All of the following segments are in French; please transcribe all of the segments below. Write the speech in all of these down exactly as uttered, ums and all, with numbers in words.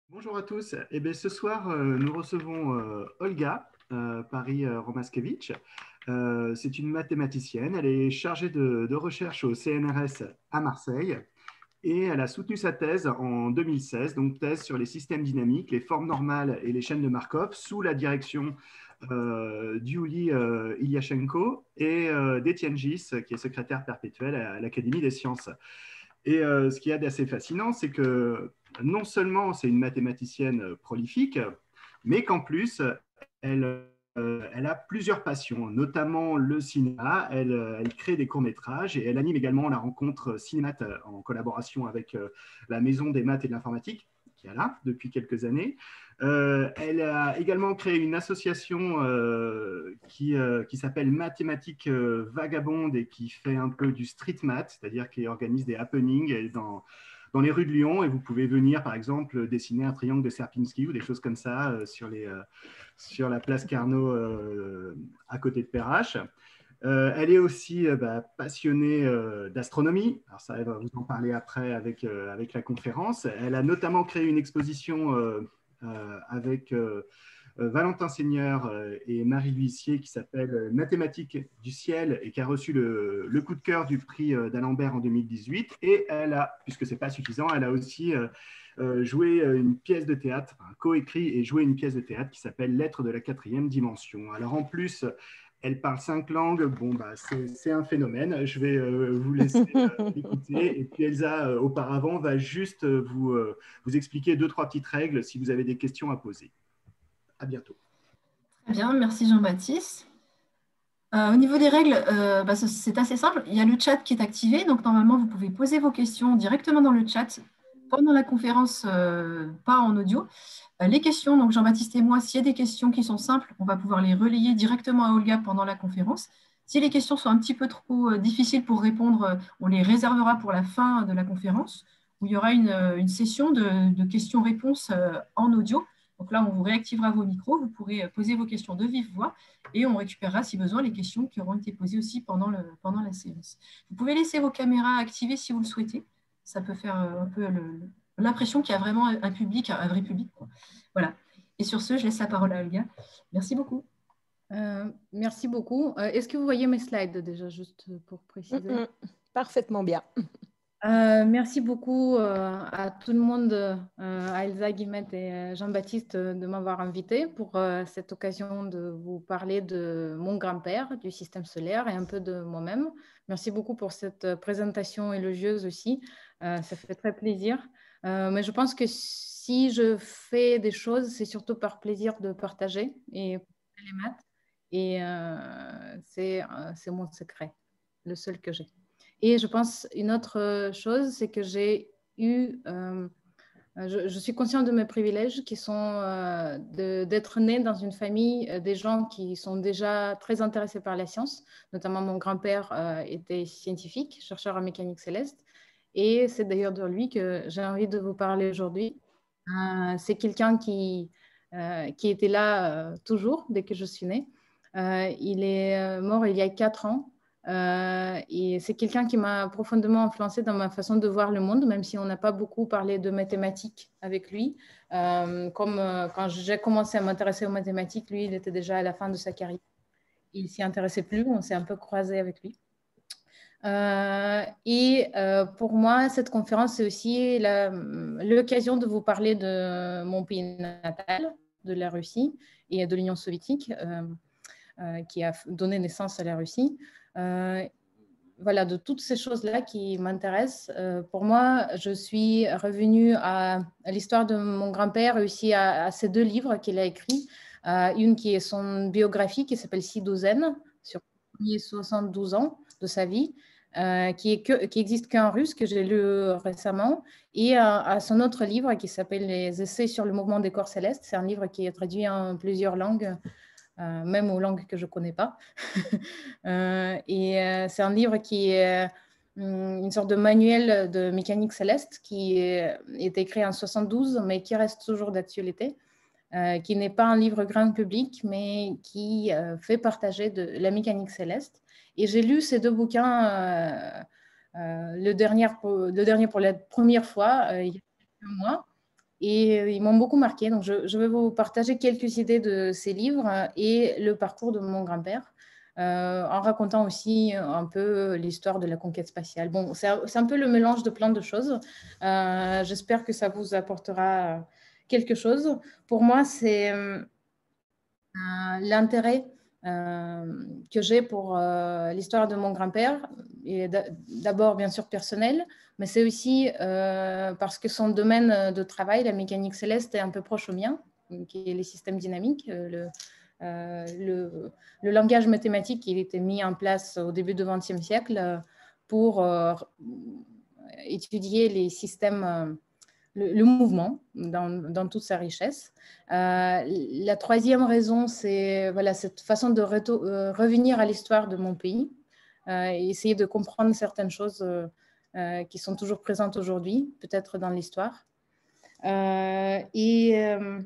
Bonjour à tous. Eh bien, ce soir, euh, nous recevons euh, Olga euh, Paris-Romaskevitch. Euh, c'est une mathématicienne. Elle est chargée de, de recherche au C N R S à Marseille et elle a soutenu sa thèse en deux mille seize, donc thèse sur les systèmes dynamiques, les formes normales et les chaînes de Markov sous la direction euh, d'Yuli euh, Ilyashenko et euh, d'Étienne Gis, qui est secrétaire perpétuel à, à l'Académie des sciences. Et euh, ce qu'il y a d'assez fascinant, c'est que non seulement c'est une mathématicienne prolifique, mais qu'en plus, elle, euh, elle a plusieurs passions, notamment le cinéma. Elle, elle crée des courts-métrages et elle anime également la rencontre Cinémat en collaboration avec euh, la Maison des maths et de l'informatique, qui est là depuis quelques années. Euh, elle a également créé une association euh, qui, euh, qui s'appelle Mathématiques euh, Vagabondes et qui fait un peu du street math, c'est-à-dire qui organise des happenings dans, dans les rues de Lyon. Et vous pouvez venir, par exemple, dessiner un triangle de Sierpinski ou des choses comme ça euh, sur, les, euh, sur la place Carnot euh, à côté de Perrache. Euh, elle est aussi euh, bah, passionnée euh, d'astronomie. Alors ça, elle va vous en parler après avec, euh, avec la conférence. Elle a notamment créé une exposition euh, euh, avec euh, Valentin Seigneur euh, et Marie L'Huissier qui s'appelle Mathématiques du ciel et qui a reçu le, le coup de cœur du prix euh, d'Alembert en deux mille dix-huit. Et elle a, puisque ce n'est pas suffisant, elle a aussi euh, euh, joué une pièce de théâtre, enfin, coécrit et joué une pièce de théâtre qui s'appelle Lettres de la quatrième dimension. Alors en plus, elle parle cinq langues. Bon, bah, c'est un phénomène. Je vais euh, vous laisser euh, l'écouter. Et puis Elsa, euh, auparavant, va juste euh, vous, euh, vous expliquer deux, trois petites règles si vous avez des questions à poser. À bientôt. Très bien, merci Jean-Baptiste. Euh, au niveau des règles, euh, bah, c'est assez simple. Il y a le chat qui est activé, donc normalement vous pouvez poser vos questions directement dans le chat pendant la conférence, euh, pas en audio. Euh, les questions, donc Jean-Baptiste et moi, s'il y a des questions qui sont simples, on va pouvoir les relayer directement à Olga pendant la conférence. Si les questions sont un petit peu trop euh, difficiles pour répondre, euh, on les réservera pour la fin de la conférence, où il y aura une, euh, une session de, de questions-réponses euh, en audio. Donc là, on vous réactivera vos micros, vous pourrez poser vos questions de vive voix et on récupérera, si besoin, les questions qui auront été posées aussi pendant, le, pendant la séance. Vous pouvez laisser vos caméras activées si vous le souhaitez. Ça peut faire un peu l'impression qu'il y a vraiment un public, un vrai public, quoi. Voilà. Et sur ce, je laisse la parole à Olga. Merci beaucoup. Euh, merci beaucoup. Euh, Est-ce que vous voyez mes slides déjà, juste pour préciser? Mm-mm. Parfaitement bien. Euh, merci beaucoup euh, à tout le monde, euh, à Elsa Guillemette et Jean-Baptiste de m'avoir invité pour euh, cette occasion de vous parler de mon grand-père, du système solaire et un peu de moi-même. Merci beaucoup pour cette présentation élogieuse aussi. Euh, ça fait très plaisir. Euh, mais je pense que si je fais des choses, c'est surtout par plaisir de partager et les maths. Et euh, c'est c'est mon secret, le seul que j'ai. Et je pense une autre chose, c'est que j'ai eu, euh, je, je, suis consciente de mes privilèges qui sont euh, d'être née dans une famille euh, des gens qui sont déjà très intéressés par la science. Notamment mon grand-père euh, était scientifique, chercheur en mécanique céleste. Et c'est d'ailleurs de lui que j'ai envie de vous parler aujourd'hui. Euh, c'est quelqu'un qui, euh, qui était là euh, toujours dès que je suis née. Euh, il est mort il y a quatre ans. Euh, et c'est quelqu'un qui m'a profondément influencée dans ma façon de voir le monde, même si on n'a pas beaucoup parlé de mathématiques avec lui. Euh, comme euh, quand j'ai commencé à m'intéresser aux mathématiques, lui, il était déjà à la fin de sa carrière. Il s'y intéressait plus, on s'est un peu croisé avec lui. Euh, et euh, pour moi, cette conférence, c'est aussi l'occasion de vous parler de mon pays natal, de la Russie et de l'Union soviétique, euh, euh, qui a donné naissance à la Russie. Euh, voilà, de toutes ces choses-là qui m'intéressent. Euh, pour moi, je suis revenue à, à l'histoire de mon grand-père et aussi à, à ces deux livres qu'il a écrits. Euh, une qui est son biographie, qui s'appelle Sidouzène, sur les soixante-douze ans de sa vie, euh, qui, est que, qui existe qu'en russe, que j'ai lu récemment, et à, à son autre livre qui s'appelle Les Essais sur le mouvement des corps célestes. C'est un livre qui est traduit en plusieurs langues. Euh, même aux langues que je ne connais pas. euh, et euh, c'est un livre qui est euh, une sorte de manuel de mécanique céleste qui est, est écrit en soixante-douze, mais qui reste toujours d'actualité, euh, qui n'est pas un livre grand public, mais qui euh, fait partager de la mécanique céleste. Et j'ai lu ces deux bouquins, euh, euh, le, dernier pour, le dernier pour la première fois, euh, il y a quelques mois. et ils m'ont beaucoup marqué. Donc, je, je vais vous partager quelques idées de ces livres et le parcours de mon grand-père, euh, en racontant aussi un peu l'histoire de la conquête spatiale. Bon, c'est un peu le mélange de plein de choses. Euh, j'espère que ça vous apportera quelque chose. Pour moi, c'est euh, l'intérêt euh, que j'ai pour euh, l'histoire de mon grand-père, et d'abord bien sûr personnel, mais c'est aussi euh, parce que son domaine de travail, la mécanique céleste, est un peu proche au mien, qui est les systèmes dynamiques. Le, euh, le, le langage mathématique, il était mis en place au début du vingtième siècle pour euh, étudier les systèmes, euh, le, le mouvement dans, dans toute sa richesse. Euh, la troisième raison, c'est voilà, cette façon de euh, revenir à l'histoire de mon pays, euh, et essayer de comprendre certaines choses euh, euh, qui sont toujours présentes aujourd'hui, peut-être dans l'histoire. Euh, et, euh,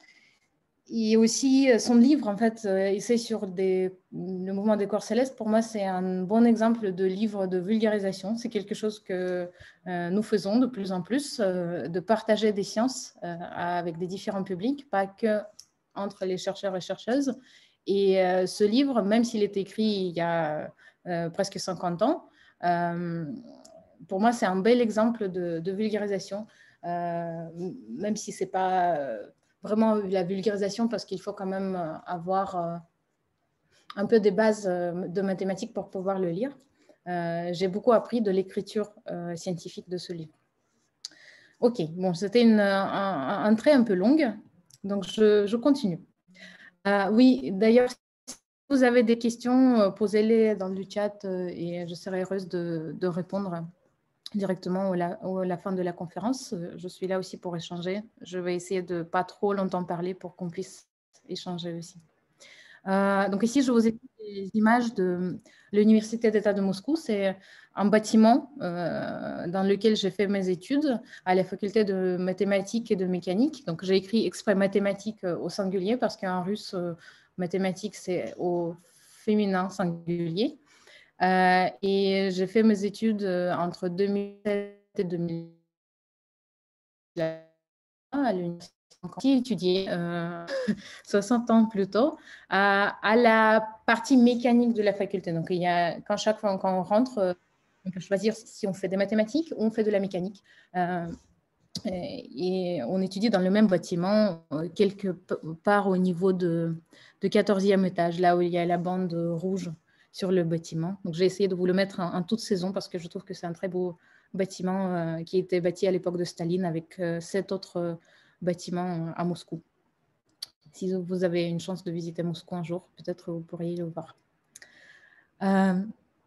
et aussi son livre, en fait, essai sur des, le mouvement des corps célestes, pour moi, c'est un bon exemple de livre de vulgarisation. C'est quelque chose que euh, nous faisons de plus en plus, euh, de partager des sciences euh, avec des différents publics, pas que entre les chercheurs et chercheuses. Et euh, ce livre, même s'il est écrit il y a euh, presque cinquante ans, euh, pour moi, c'est un bel exemple de, de vulgarisation, euh, même si ce n'est pas vraiment la vulgarisation, parce qu'il faut quand même avoir un peu des bases de mathématiques pour pouvoir le lire. Euh, j'ai beaucoup appris de l'écriture euh, scientifique de ce livre. Ok, bon, c'était un, un trait un peu long, donc je, je continue. Euh, oui, d'ailleurs, si vous avez des questions, posez-les dans le chat et je serai heureuse de, de répondre directement à la fin de la conférence. Je suis là aussi pour échanger. Je vais essayer de ne pas trop longtemps parler pour qu'on puisse échanger aussi. Euh, donc ici, je vous ai mis des images de l'Université d'État de Moscou. C'est un bâtiment euh, dans lequel j'ai fait mes études à la faculté de mathématiques et de mécanique. Donc j'ai écrit exprès mathématiques au singulier parce qu'en russe, mathématiques, c'est au féminin singulier. Euh, et j'ai fait mes études entre deux mille sept et deux mille à l'université. J'ai étudié euh, soixante ans plus tôt à, à la partie mécanique de la faculté. Donc, il y a, quand chaque fois quand on rentre, on peut choisir si on fait des mathématiques ou on fait de la mécanique. Euh, et on étudie dans le même bâtiment, quelque part au niveau de, de quatorzième étage, là où il y a la bande rouge sur le bâtiment. Donc, j'ai essayé de vous le mettre en, en toute saison parce que je trouve que c'est un très beau bâtiment euh, qui était bâti à l'époque de Staline avec euh, sept autres euh, bâtiments à Moscou. Si vous avez une chance de visiter Moscou un jour, peut-être vous pourriez le voir. Euh,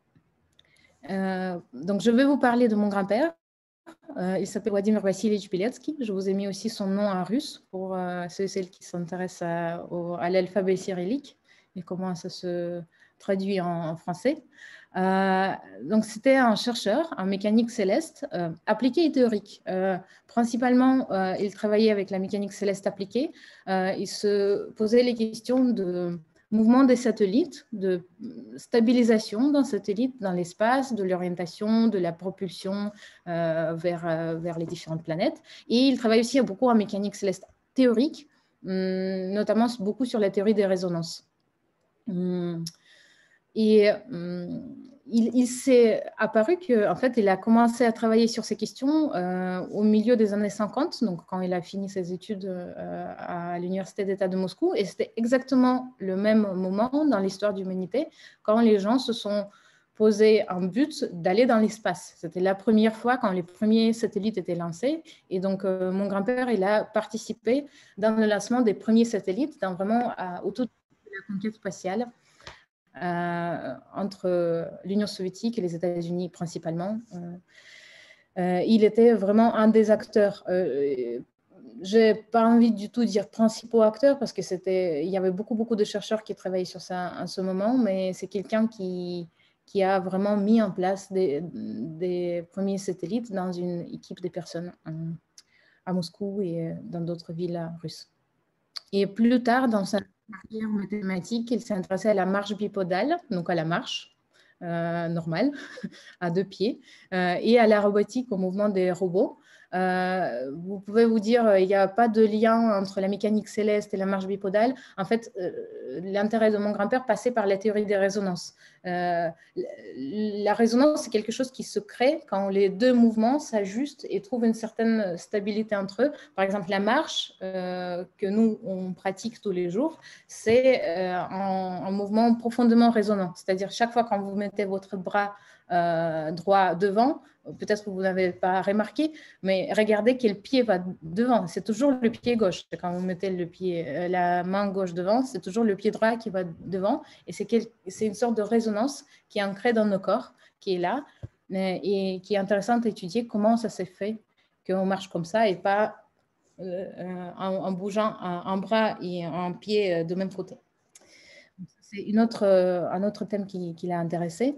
euh, donc, je vais vous parler de mon grand-père. Euh, il s'appelle Vladimir Vassilievich Beletsky. Je vous ai mis aussi son nom en russe pour euh, ceux et celles qui s'intéressent à, à l'alphabet cyrillique et comment ça se traduit en, en français. Euh, donc, c'était un chercheur en mécanique céleste euh, appliquée et théorique. Euh, principalement, euh, il travaillait avec la mécanique céleste appliquée. Euh, il se posait les questions de mouvement des satellites, de stabilisation d'un satellite dans l'espace, de l'orientation, de la propulsion euh, vers, euh, vers les différentes planètes. Et il travaille aussi beaucoup en mécanique céleste théorique, hum, notamment beaucoup sur la théorie des résonances. Hum, et hum, il, il s'est apparu qu'en fait, il a commencé à travailler sur ces questions euh, au milieu des années cinquante, donc quand il a fini ses études euh, à l'Université d'État de Moscou. Et c'était exactement le même moment dans l'histoire de l'humanité quand les gens se sont posé un but d'aller dans l'espace. C'était la première fois quand les premiers satellites étaient lancés. Et donc, euh, mon grand-père, il a participé dans le lancement des premiers satellites, dans vraiment à, autour de la conquête spatiale. Euh, entre l'Union soviétique et les États-Unis principalement. Euh, euh, il était vraiment un des acteurs. Euh, je n'ai pas envie du tout de dire principaux acteurs parce que c'était, il y avait beaucoup, beaucoup de chercheurs qui travaillaient sur ça en ce moment, mais c'est quelqu'un qui, qui a vraiment mis en place des, des premiers satellites dans une équipe de personnes en, à Moscou et dans d'autres villes russes. Et plus tard, dans sa carrière mathématique, il s'est intéressé à la marche bipodale, donc à la marche euh, normale, à deux pieds, euh, et à la robotique, au mouvement des robots. Euh, vous pouvez vous dire qu'il n'y a pas de lien entre la mécanique céleste et la marche bipodale. En fait, euh, l'intérêt de mon grand-père passait par la théorie des résonances. Euh, la résonance, c'est quelque chose qui se crée quand les deux mouvements s'ajustent et trouvent une certaine stabilité entre eux. Par exemple, la marche euh, que nous, on pratique tous les jours, c'est euh, un, un mouvement profondément résonant. C'est-à-dire, chaque fois quand vous mettez votre bras euh, droit devant, peut-être que vous n'avez pas remarqué, mais regardez quel pied va devant. C'est toujours le pied gauche. Quand vous mettez le pied, la main gauche devant, c'est toujours le pied droit qui va devant. Et c'est, quel, c'est une sorte de résonance qui est ancrée dans nos corps, qui est là, et qui est intéressante à étudier comment ça s'est fait qu'on marche comme ça et pas euh, en, en bougeant un, un bras et un pied de même côté. C'est une autre, un autre thème qui, qui l'a intéressé.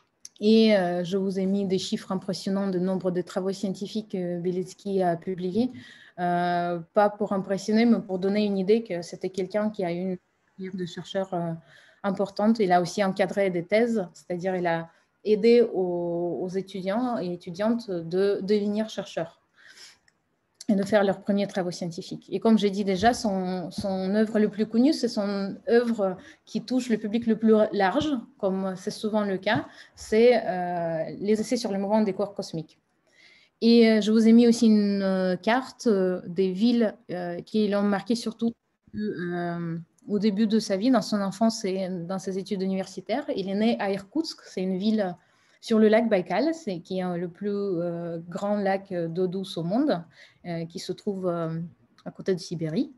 Et euh, je vous ai mis des chiffres impressionnants de nombre de travaux scientifiques que Bielitsky a publiés, euh, pas pour impressionner, mais pour donner une idée que c'était quelqu'un qui a eu une carrière de chercheur euh, importante. Il a aussi encadré des thèses, c'est-à-dire il a aidé aux, aux étudiants et étudiantes de devenir chercheurs et de faire leurs premiers travaux scientifiques. Et comme j'ai dit déjà, son, son œuvre le plus connue, c'est son œuvre qui touche le public le plus large, comme c'est souvent le cas, c'est euh, les essais sur le mouvement des corps cosmiques. Et euh, je vous ai mis aussi une euh, carte euh, des villes euh, qui l'ont marqué surtout euh, au début de sa vie, dans son enfance et dans ses études universitaires. Il est né à Irkoutsk, c'est une ville sur le lac Baïkal, c'est, qui est le plus euh, grand lac d'eau douce au monde, euh, qui se trouve euh, à côté de Sibérie.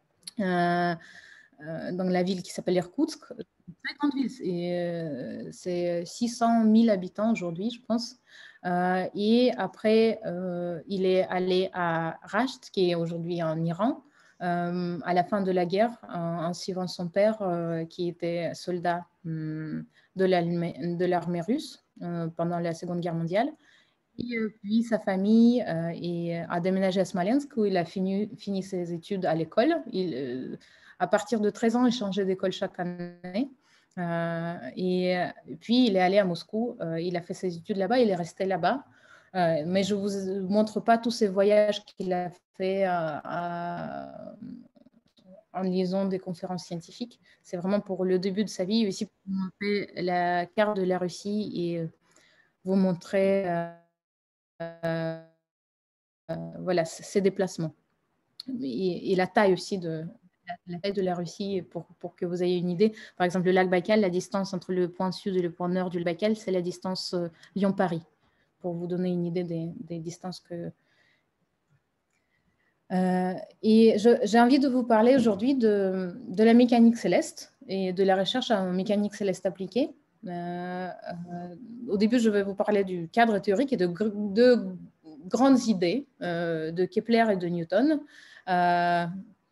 Euh, euh, dans la ville qui s'appelle Irkoutsk, une très grande ville, c'est, euh, c'est six cent mille habitants aujourd'hui, je pense. Euh, et après, euh, il est allé à Rasht, qui est aujourd'hui en Iran, euh, à la fin de la guerre, en, en suivant son père, euh, qui était soldat hum, de l'armée russe euh, pendant la Seconde Guerre mondiale. Et euh, puis sa famille euh, est, a déménagé à Smolensk, où il a fini, fini ses études à l'école. Il, euh, à partir de treize ans, il changeait d'école chaque année. Euh, et, et puis, il est allé à Moscou. Euh, il a fait ses études là-bas. Il est resté là-bas. Euh, mais je ne vous montre pas tous ces voyages qu'il a fait à, à, en liaison des conférences scientifiques. C'est vraiment pour le début de sa vie, aussi pour vous montrer la carte de la Russie et vous montrer euh, euh, voilà, ses déplacements. Et, et la taille aussi de la taille de la Russie, pour, pour que vous ayez une idée. Par exemple, le lac Baïkal, la distance entre le point sud et le point nord du Baïkal, c'est la distance euh, Lyon-Paris, pour vous donner une idée des, des distances que... Euh, et j'ai envie de vous parler aujourd'hui de, de la mécanique céleste et de la recherche en mécanique céleste appliquée. Euh, euh, au début, je vais vous parler du cadre théorique et de, de grandes idées euh, de Kepler et de Newton. Euh,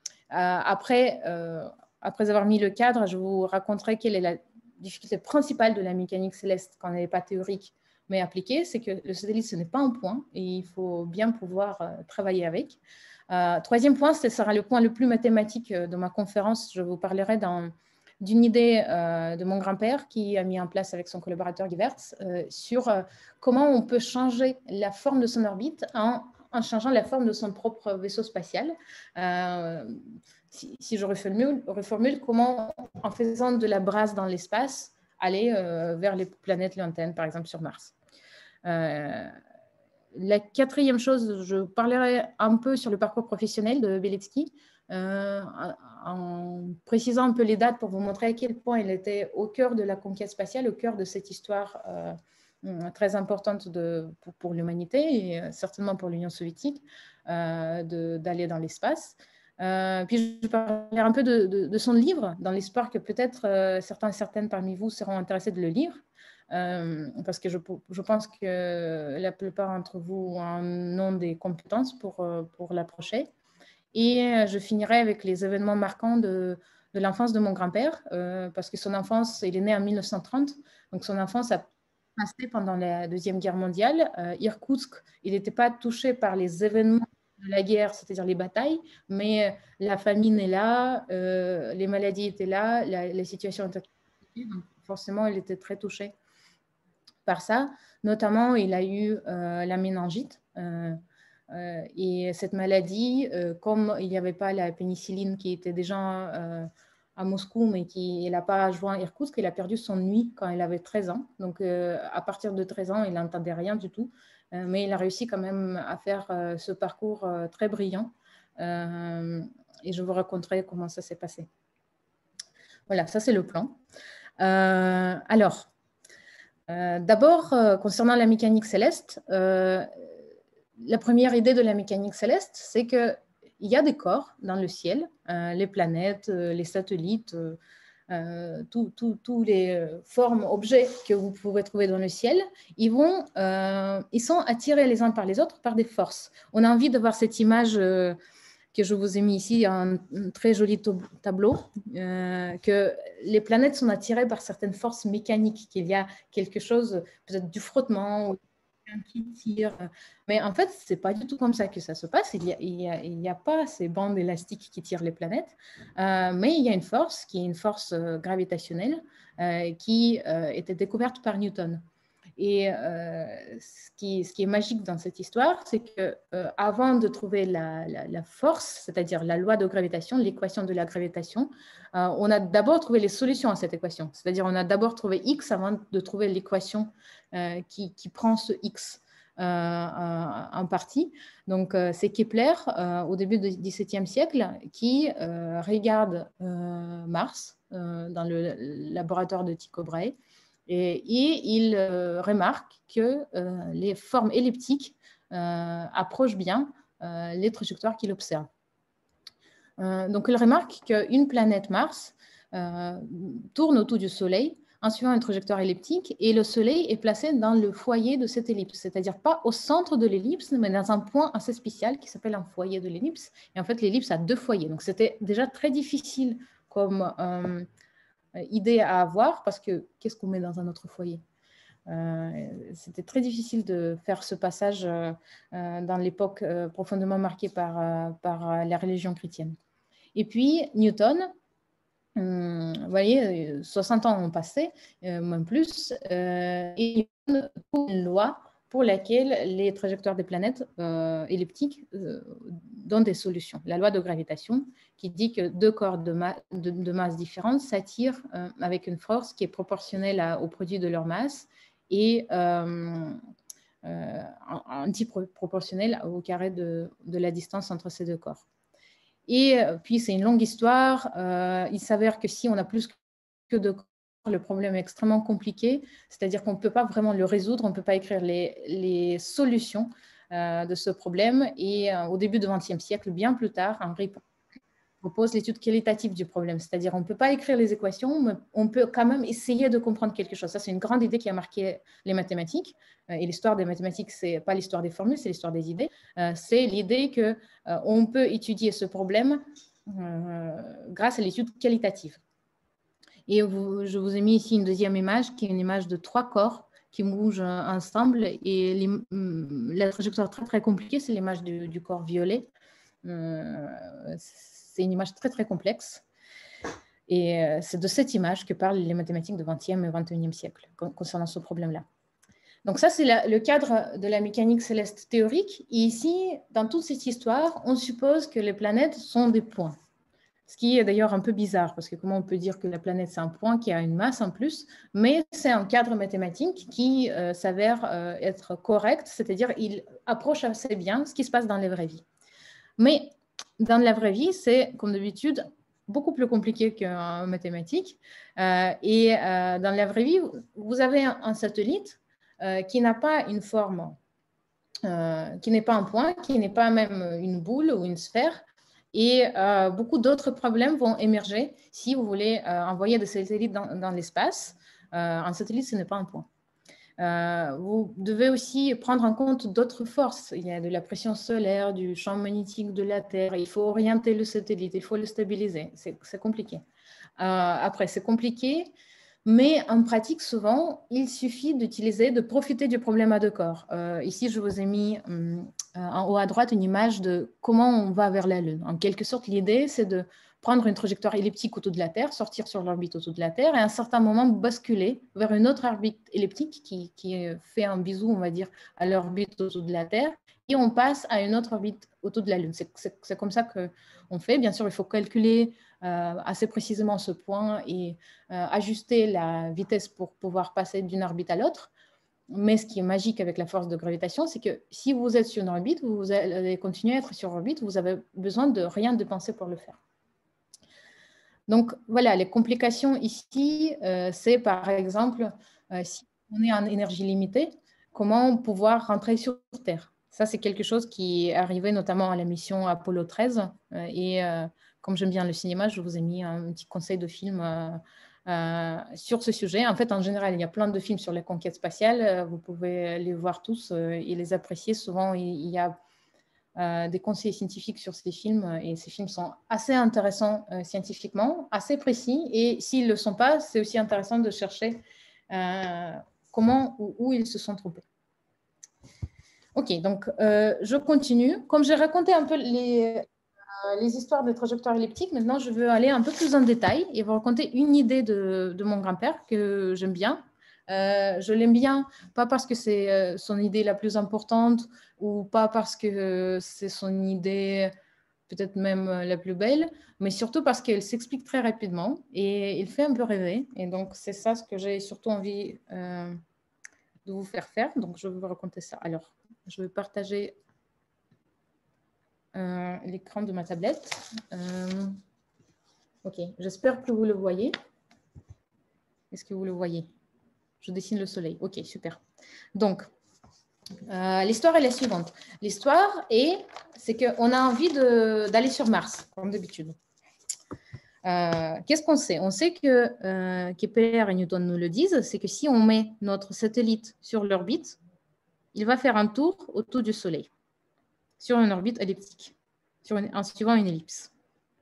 après, euh, après avoir mis le cadre, je vous raconterai quelle est la difficulté principale de la mécanique céleste quand elle n'est pas théorique mais appliquée, c'est que le satellite, ce n'est pas un point et il faut bien pouvoir euh, travailler avec. Euh, troisième point, ce sera le point le plus mathématique de ma conférence. Je vous parlerai dans d'une idée euh, de mon grand-père qui a mis en place avec son collaborateur Guy Wertz euh, sur euh, comment on peut changer la forme de son orbite en, en changeant la forme de son propre vaisseau spatial. Euh, si, si je reformule, reformule, comment en faisant de la brasse dans l'espace, aller euh, vers les planètes lointaines, par exemple sur Mars. Euh, la quatrième chose, je parlerai un peu sur le parcours professionnel de Bielitsky, euh, en précisant un peu les dates pour vous montrer à quel point il était au cœur de la conquête spatiale, au cœur de cette histoire euh, très importante de, pour, pour l'humanité et certainement pour l'Union soviétique, euh, d'aller dans l'espace. Euh, puis je parlerai un peu de, de, de son livre, dans l'espoir que peut-être euh, certains et certaines parmi vous seront intéressés de le lire. Euh, parce que je, je pense que la plupart d'entre vous en ont des compétences pour, pour l'approcher. Et je finirai avec les événements marquants de, de l'enfance de mon grand-père, euh, parce que son enfance, il est né en mille neuf cent trente, donc son enfance a passé pendant la Deuxième Guerre mondiale. Euh, Irkoutsk, il n'était pas touché par les événements de la guerre, c'est-à-dire les batailles, mais la famine est là, euh, les maladies étaient là, la, la situation était compliquée, donc forcément, il était très touché par ça. Notamment, il a eu euh, la méningite. Euh, Euh, et cette maladie, euh, comme il n'y avait pas la pénicilline qui était déjà euh, à Moscou, mais qui n'a pas joint Irkoutsk, il a perdu son ouïe quand il avait treize ans. Donc, euh, à partir de treize ans, il n'entendait rien du tout. Euh, mais il a réussi quand même à faire euh, ce parcours euh, très brillant. Euh, et je vous raconterai comment ça s'est passé. Voilà, ça c'est le plan. Euh, alors, euh, d'abord, euh, concernant la mécanique céleste, euh, la première idée de la mécanique céleste, c'est qu'il y a des corps dans le ciel, euh, les planètes, euh, les satellites, euh, euh, tous tout, tout les formes, objets que vous pouvez trouver dans le ciel, ils, vont, euh, ils sont attirés les uns par les autres par des forces. On a envie de voir cette image euh, que je vous ai mis ici, un, un très joli tableau, euh, que les planètes sont attirées par certaines forces mécaniques, qu'il y a quelque chose, peut-être du frottement, ou qui tire. Mais en fait, ce n'est pas du tout comme ça que ça se passe. Il n'y a, il y a, il y a pas ces bandes élastiques qui tirent les planètes, euh, mais il y a une force qui est une force euh, gravitationnelle euh, qui euh, était découverte par Newton. Et euh, ce, qui, ce qui est magique dans cette histoire, c'est qu'avant euh, de trouver la, la, la force, c'est-à-dire la loi de gravitation, l'équation de la gravitation, euh, on a d'abord trouvé les solutions à cette équation. C'est-à-dire on a d'abord trouvé X avant de trouver l'équation euh, qui, qui prend ce X euh, en partie. Donc euh, c'est Kepler, euh, au début du dix-septième siècle, qui euh, regarde euh, Mars euh, dans le laboratoire de Tycho Brahe. Et, et il euh, remarque que euh, les formes elliptiques euh, approchent bien euh, les trajectoires qu'il observe. Euh, donc, il remarque qu'une planète Mars euh, tourne autour du Soleil en suivant une trajectoire elliptique et le Soleil est placé dans le foyer de cette ellipse, c'est-à-dire pas au centre de l'ellipse, mais dans un point assez spécial qui s'appelle un foyer de l'ellipse. Et en fait, l'ellipse a deux foyers. Donc, c'était déjà très difficile comme euh, idée à avoir parce que qu'est-ce qu'on met dans un autre foyer? Euh, c'était très difficile de faire ce passage euh, dans l'époque euh, profondément marquée par, euh, par la religion chrétienne. Et puis Newton, euh, vous voyez, soixante ans ont passé, euh, même plus, euh, et Newton trouve une loi pour laquelle les trajectoires des planètes euh, elliptiques euh, donnent des solutions. La loi de gravitation qui dit que deux corps de, ma de, de masse différentes s'attirent euh, avec une force qui est proportionnelle à, au produit de leur masse et euh, euh, antiproportionnelle au carré de, de la distance entre ces deux corps. Et puis, c'est une longue histoire. Euh, il s'avère que si on a plus que deux corps, le problème est extrêmement compliqué, c'est-à-dire qu'on ne peut pas vraiment le résoudre, on ne peut pas écrire les, les solutions euh, de ce problème. Et euh, au début du vingtième siècle, bien plus tard, Henri propose l'étude qualitative du problème, c'est-à-dire on ne peut pas écrire les équations, mais on peut quand même essayer de comprendre quelque chose. Ça, c'est une grande idée qui a marqué les mathématiques. Et l'histoire des mathématiques, ce n'est pas l'histoire des formules, c'est l'histoire des idées. C'est l'idée qu'on peut étudier ce problème euh, grâce à l'étude qualitative. Et vous, je vous ai mis ici une deuxième image, qui est une image de trois corps qui bougent ensemble. Et les, la trajectoire très, très compliquée, c'est l'image du, du corps violet. Euh, c'est une image très, très complexe. Et c'est de cette image que parlent les mathématiques du vingtième et vingt et unième siècle concernant ce problème-là. Donc ça, c'est le cadre de la mécanique céleste théorique. Et ici, dans toute cette histoire, on suppose que les planètes sont des points. Ce qui est d'ailleurs un peu bizarre, parce que comment on peut dire que la planète, c'est un point qui a une masse en plus, mais c'est un cadre mathématique qui euh, s'avère euh, être correct, c'est-à-dire il approche assez bien ce qui se passe dans la vraie vie. Mais dans la vraie vie, c'est, comme d'habitude, beaucoup plus compliqué qu'en mathématiques. Euh, et euh, dans la vraie vie, vous avez un, un satellite euh, qui n'a pas une forme, euh, qui n'est pas un point, qui n'est pas même une boule ou une sphère. Et euh, beaucoup d'autres problèmes vont émerger si vous voulez euh, envoyer des satellites dans, dans l'espace. Euh, un satellite, ce n'est pas un point. Euh, vous devez aussi prendre en compte d'autres forces. Il y a de la pression solaire, du champ magnétique de la Terre. Il faut orienter le satellite, il faut le stabiliser. C'est compliqué. Euh, après, c'est compliqué, mais en pratique, souvent, il suffit d'utiliser, de profiter du problème à deux corps. Euh, ici, je vous ai mis hum, en haut à droite une image de comment on va vers la Lune. En quelque sorte, l'idée, c'est de prendre une trajectoire elliptique autour de la Terre, sortir sur l'orbite autour de la Terre et à un certain moment basculer vers une autre orbite elliptique qui, qui fait un bisou, on va dire, à l'orbite autour de la Terre et on passe à une autre orbite autour de la Lune. C'est comme ça qu'on fait. Bien sûr, il faut calculer euh, assez précisément ce point et euh, ajuster la vitesse pour pouvoir passer d'une orbite à l'autre. Mais ce qui est magique avec la force de gravitation, c'est que si vous êtes sur une orbite, vous allez continuer à être sur orbite, vous avez besoin de rien de penser pour le faire. Donc, voilà, les complications ici, euh, c'est par exemple, euh, si on est en énergie limitée, comment pouvoir rentrer sur Terre. Ça, c'est quelque chose qui est arrivé notamment à la mission Apollo treize. Euh, et euh, comme j'aime bien le cinéma, je vous ai mis un petit conseil de film euh, euh, sur ce sujet. En fait, en général, il y a plein de films sur les conquêtes spatiales. Vous pouvez les voir tous euh, et les apprécier. Souvent, il y a Euh, des conseils scientifiques sur ces films et ces films sont assez intéressants euh, scientifiquement, assez précis et s'ils ne le sont pas, c'est aussi intéressant de chercher euh, comment ou où ils se sont trompés. Ok, donc euh, je continue. Comme j'ai raconté un peu les, euh, les histoires des trajectoires elliptiques, maintenant je veux aller un peu plus en détail et vous raconter une idée de, de mon grand-père que j'aime bien. Euh, je l'aime bien, pas parce que c'est euh, son idée la plus importante ou pas parce que euh, c'est son idée peut-être même euh, la plus belle, mais surtout parce qu'elle s'explique très rapidement et il fait un peu rêver. Et donc, c'est ça ce que j'ai surtout envie euh, de vous faire faire. Donc, je vais vous raconter ça. Alors, je vais partager euh, l'écran de ma tablette. Euh, ok, j'espère que vous le voyez. Est-ce que vous le voyez? Je dessine le soleil. Ok, super. Donc, euh, l'histoire est la suivante. L'histoire est, c'est qu'on a envie d'aller sur Mars, comme d'habitude. Euh, Qu'est-ce qu'on sait? On sait que euh, Kepler et Newton nous le disent, c'est que si on met notre satellite sur l'orbite, il va faire un tour autour du Soleil, sur une orbite elliptique, sur une, en suivant une ellipse.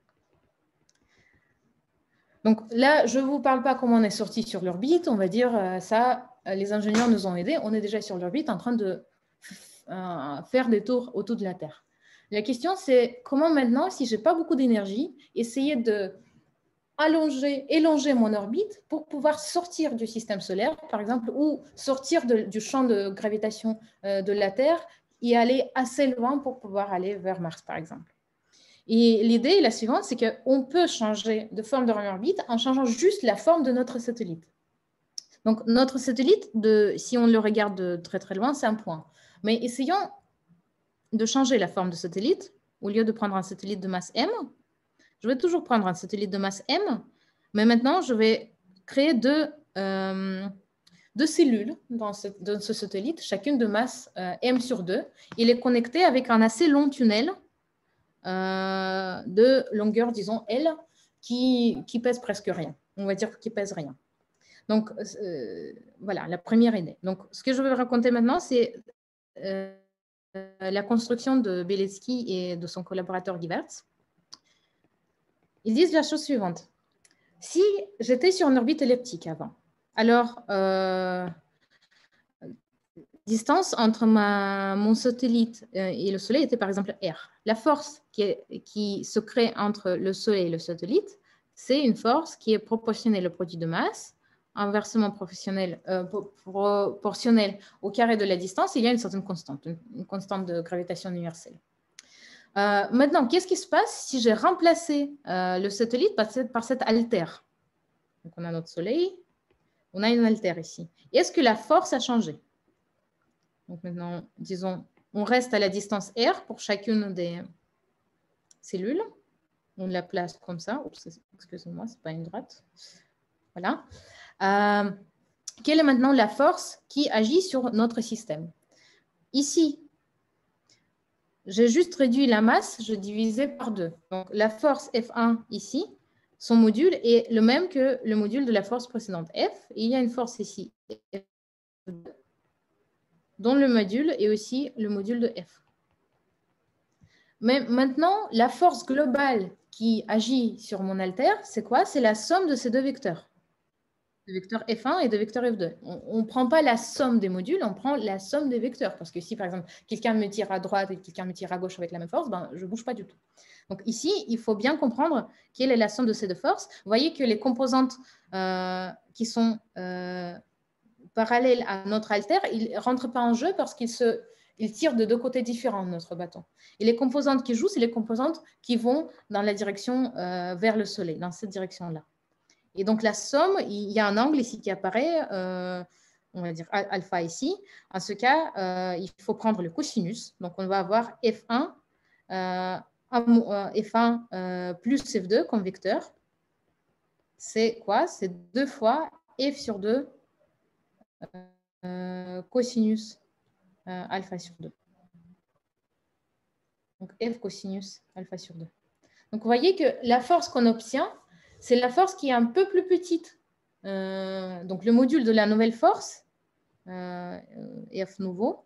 Donc là, je ne vous parle pas comment on est sorti sur l'orbite, on va dire euh, ça, les ingénieurs nous ont aidés, on est déjà sur l'orbite en train de euh, faire des tours autour de la Terre. La question, c'est comment maintenant, si je n'ai pas beaucoup d'énergie, essayer de allonger, élonger mon orbite pour pouvoir sortir du système solaire, par exemple, ou sortir de, du champ de gravitation euh, de la Terre et aller assez loin pour pouvoir aller vers Mars, par exemple. Et l'idée est la suivante, c'est qu'on peut changer de forme de orbite en changeant juste la forme de notre satellite. Donc, notre satellite, de, si on le regarde de très très loin, c'est un point. Mais essayons de changer la forme de satellite. Au lieu de prendre un satellite de masse M, je vais toujours prendre un satellite de masse M, mais maintenant, je vais créer deux, euh, deux cellules dans ce, dans ce satellite, chacune de masse euh, M sur deux. Il est connecté avec un assez long tunnel euh, de longueur, disons, L, qui, qui pèse presque rien. On va dire qu'il pèse rien. Donc, euh, voilà, la première idée. Donc, ce que je vais raconter maintenant, c'est euh, la construction de Beletsky et de son collaborateur Guy Wertz. Ils disent la chose suivante. Si j'étais sur une orbite elliptique avant, alors, euh, distance entre ma, mon satellite et le Soleil était par exemple R. La force qui, est, qui se crée entre le Soleil et le satellite, c'est une force qui est proportionnelle au produit de masse, inversement proportionnelle, euh, proportionnelle au carré de la distance. Il y a une certaine constante, une, une constante de gravitation universelle. Euh, maintenant, qu'est-ce qui se passe si j'ai remplacé euh, le satellite par cette, par cette altère? Donc, on a notre Soleil, on a une altère ici. Est-ce que la force a changé? Donc maintenant, disons, on reste à la distance R pour chacune des cellules. On la place comme ça. Excusez-moi, ce n'est pas une droite. Voilà. Euh, quelle est maintenant la force qui agit sur notre système? Ici, j'ai juste réduit la masse, je divisais par deux. Donc la force F un ici, son module est le même que le module de la force précédente F. Et il y a une force ici, F deux, dont le module est aussi le module de F. Mais maintenant, la force globale qui agit sur mon altère, c'est quoi? C'est la somme de ces deux vecteurs. de vecteur F un et de vecteur F deux. On ne prend pas la somme des modules, on prend la somme des vecteurs. Parce que si, par exemple, quelqu'un me tire à droite et quelqu'un me tire à gauche avec la même force, ben, je ne bouge pas du tout. Donc ici, il faut bien comprendre quelle est la somme de ces deux forces. Vous voyez que les composantes euh, qui sont euh, parallèles à notre haltère, ils ne rentrent pas en jeu parce qu'ils se, ils tirent de deux côtés différents, notre bâton. Et les composantes qui jouent, c'est les composantes qui vont dans la direction euh, vers le soleil, dans cette direction-là. Et donc, la somme, il y a un angle ici qui apparaît, euh, on va dire alpha ici. En ce cas, euh, il faut prendre le cosinus. Donc, on va avoir F un, euh, F un euh, plus F deux comme vecteur. C'est quoi? C'est deux fois F sur deux euh, cosinus euh, alpha sur deux. Donc, F cosinus alpha sur deux. Donc, vous voyez que la force qu'on obtient, c'est la force qui est un peu plus petite. Euh, donc, le module de la nouvelle force, euh, F nouveau,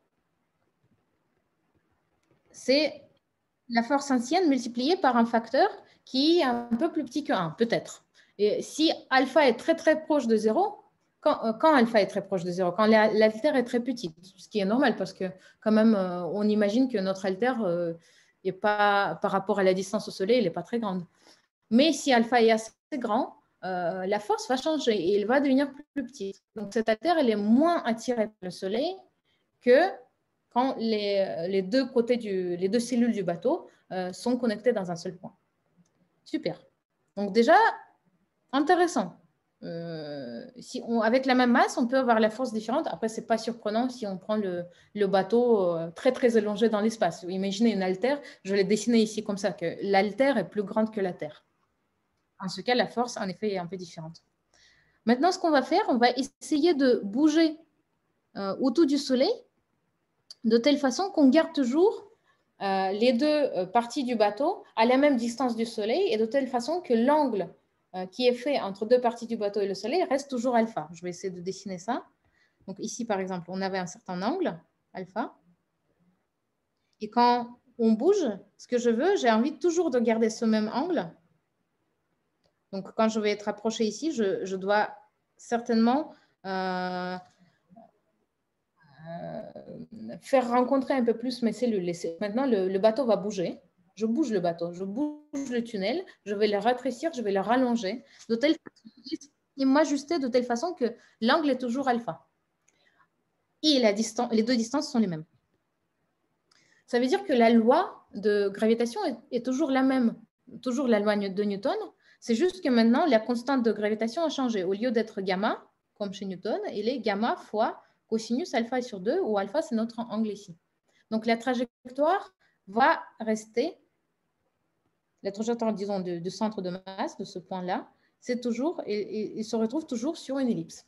c'est la force ancienne multipliée par un facteur qui est un peu plus petit que un, peut-être. Et si alpha est très, très proche de zéro, quand, euh, quand alpha est très proche de zéro, quand l'altère est très petite, ce qui est normal parce que quand même, euh, on imagine que notre altère euh, est pas, par rapport à la distance au Soleil, elle n'est pas très grande. Mais si alpha est assez grand, euh, la force va changer et elle va devenir plus petite. Donc, cette altère, elle est moins attirée par le Soleil que quand les, les, deux côtés du, les deux cellules du bateau euh, sont connectées dans un seul point. Super. Donc déjà, intéressant. Euh, si on, avec la même masse, on peut avoir la force différente. Après, ce n'est pas surprenant si on prend le, le bateau euh, très, très allongé dans l'espace. Imaginez une altère, je l'ai dessiné ici comme ça, que l'altère est plus grande que la Terre. En ce cas, la force, en effet, est un peu différente. Maintenant, ce qu'on va faire, on va essayer de bouger euh, autour du Soleil de telle façon qu'on garde toujours euh, les deux euh, parties du bateau à la même distance du Soleil et de telle façon que l'angle euh, qui est fait entre deux parties du bateau et le Soleil reste toujours alpha. Je vais essayer de dessiner ça. Donc ici, par exemple, on avait un certain angle, alpha. Et quand on bouge, ce que je veux, j'ai envie toujours de garder ce même angle. Donc, quand je vais être approché ici, je, je dois certainement euh, euh, faire rencontrer un peu plus mes cellules. Maintenant, le, le bateau va bouger. Je bouge le bateau, je bouge le tunnel, je vais le rétrécir, je vais le rallonger, de telle façon, et m'ajuster de telle façon que l'angle est toujours alpha. Et la distance, les deux distances sont les mêmes. Ça veut dire que la loi de gravitation est, est toujours la même, toujours la loi de Newton. C'est juste que maintenant, la constante de gravitation a changé. Au lieu d'être gamma, comme chez Newton, il est gamma fois cosinus alpha sur deux, où alpha, c'est notre angle ici. Donc, la trajectoire va rester, la trajectoire, disons, du, du centre de masse, de ce point-là, c'est toujours, et, et, il se retrouve toujours sur une ellipse.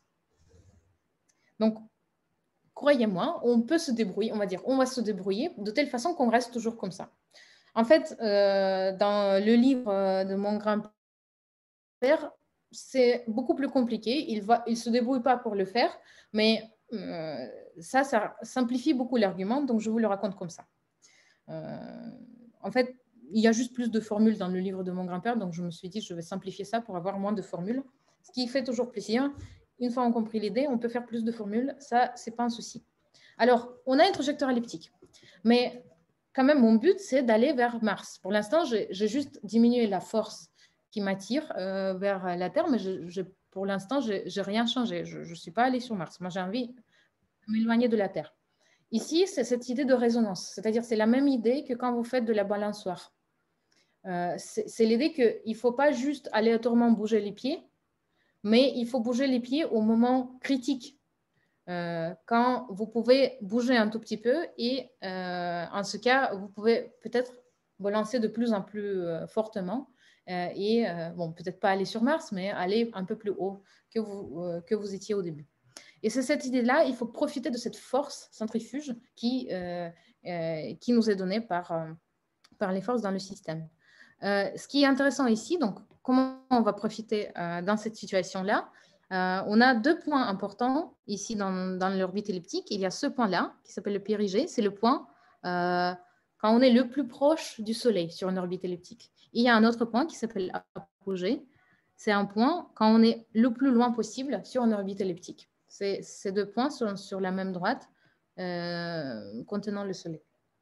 Donc, croyez-moi, on peut se débrouiller, on va dire, on va se débrouiller de telle façon qu'on reste toujours comme ça. En fait, euh, dans le livre de mon grand-père, c'est beaucoup plus compliqué. Il ne il se débrouille pas pour le faire, mais euh, ça, ça simplifie beaucoup l'argument, donc je vous le raconte comme ça. Euh, en fait, il y a juste plus de formules dans le livre de mon grand-père, donc je me suis dit, je vais simplifier ça pour avoir moins de formules, ce qui fait toujours plaisir. Une fois on a compris l'idée, on peut faire plus de formules, ça, ce n'est pas un souci. Alors, on a un trajectoire elliptique, mais quand même, mon but, c'est d'aller vers Mars. Pour l'instant, j'ai juste diminué la force qui m'attire euh, vers la Terre, mais je, je, pour l'instant, je n'ai rien changé. Je ne suis pas allée sur Mars. Moi, j'ai envie de m'éloigner de la Terre. Ici, c'est cette idée de résonance, c'est-à-dire c'est la même idée que quand vous faites de la balançoire. Euh, c'est l'idée qu'il ne faut pas juste aléatoirement bouger les pieds, mais il faut bouger les pieds au moment critique. Euh, quand vous pouvez bouger un tout petit peu et euh, en ce cas, vous pouvez peut-être vous lancer de plus en plus euh, fortement euh, et, euh, bon, peut-être pas aller sur Mars, mais aller un peu plus haut que vous, euh, que vous étiez au début. Et c'est cette idée-là, il faut profiter de cette force centrifuge qui, euh, euh, qui nous est donnée par, euh, par les forces dans le système. Euh, ce qui est intéressant ici, donc comment on va profiter euh, dans cette situation-là? Euh, on a deux points importants ici dans, dans l'orbite elliptique. Il y a ce point-là qui s'appelle le périgée. C'est le point euh, quand on est le plus proche du Soleil sur une orbite elliptique. Et il y a un autre point qui s'appelle apogée. c'est un point quand on est le plus loin possible sur une orbite elliptique. Ces deux points sont sur la même droite euh, contenant le Soleil.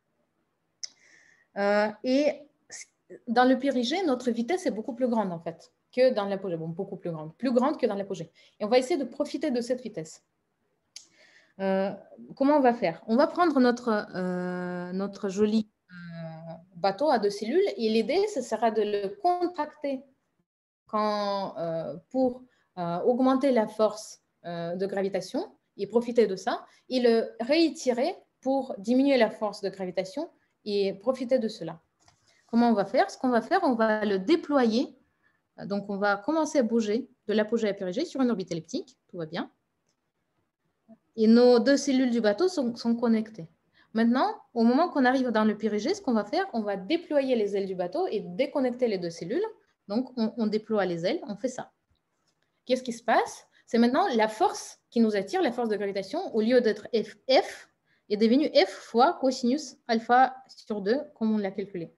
Euh, et dans le périgée, notre vitesse est beaucoup plus grande en fait que dans l'apogée. Bon, beaucoup plus grande, plus grande que dans l'apogée. Et on va essayer de profiter de cette vitesse. Euh, comment on va faire? On va prendre notre, euh, notre joli euh, bateau à deux cellules et l'idée, ce sera de le contracter quand, euh, pour euh, augmenter la force euh, de gravitation et profiter de ça, et le réétirer pour diminuer la force de gravitation et profiter de cela. Comment on va faire? Ce qu'on va faire, on va le déployer. Donc, on va commencer à bouger de l'apogée à la périgée sur une orbite elliptique. Tout va bien. Et nos deux cellules du bateau sont, sont connectées. Maintenant, au moment qu'on arrive dans le périgée, ce qu'on va faire, on va déployer les ailes du bateau et déconnecter les deux cellules. Donc, on, on déploie les ailes, on fait ça. Qu'est-ce qui se passe? C'est maintenant la force qui nous attire, la force de gravitation, au lieu d'être F, F, est devenue F fois cosinus alpha sur deux, comme on l'a calculé.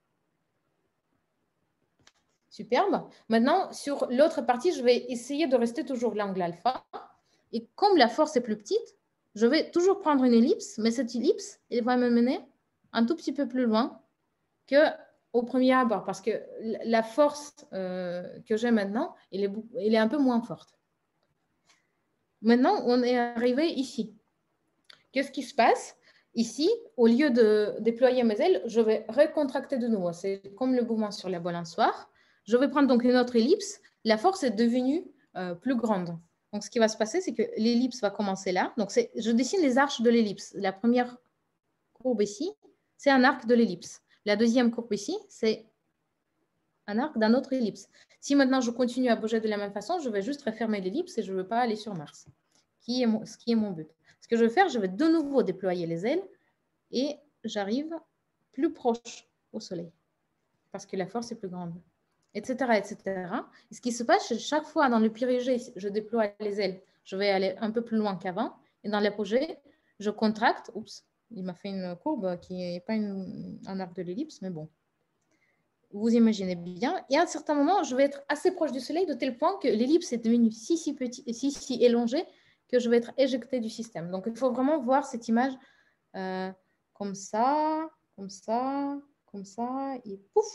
Superbe. Maintenant, sur l'autre partie, je vais essayer de rester toujours l'angle alpha. Et comme la force est plus petite, je vais toujours prendre une ellipse, mais cette ellipse, elle va me mener un tout petit peu plus loin qu'au premier abord, parce que la force euh, que j'ai maintenant, elle est, elle est un peu moins forte. Maintenant, on est arrivé ici. Qu'est-ce qui se passe? Ici, au lieu de déployer mes ailes, je vais recontracter de nouveau. C'est comme le mouvement sur la balançoire. Je vais prendre donc une autre ellipse. La force est devenue euh, plus grande. Donc, ce qui va se passer, c'est que l'ellipse va commencer là. Donc, je dessine les arches de l'ellipse. La première courbe ici, c'est un arc de l'ellipse. La deuxième courbe ici, c'est un arc d'un autre ellipse. Si maintenant je continue à bouger de la même façon, je vais juste refermer l'ellipse et je ne veux pas aller sur Mars, qui est mon, ce qui est mon but. Ce que je vais faire, je vais de nouveau déployer les ailes et j'arrive plus proche au Soleil parce que la force est plus grande, et cetera, et cetera. Et ce qui se passe, c'est chaque fois dans le périgée, je déploie les ailes, je vais aller un peu plus loin qu'avant. Et dans l'apogée, je contracte. Oups, il m'a fait une courbe qui n'est pas une, un arc de l'ellipse, mais bon. Vous imaginez bien. Et à un certain moment, je vais être assez proche du Soleil de tel point que l'ellipse est devenue si, si, petit, si, si élongée que je vais être éjectée du système. Donc, il faut vraiment voir cette image euh, comme ça, comme ça, comme ça, et pouf.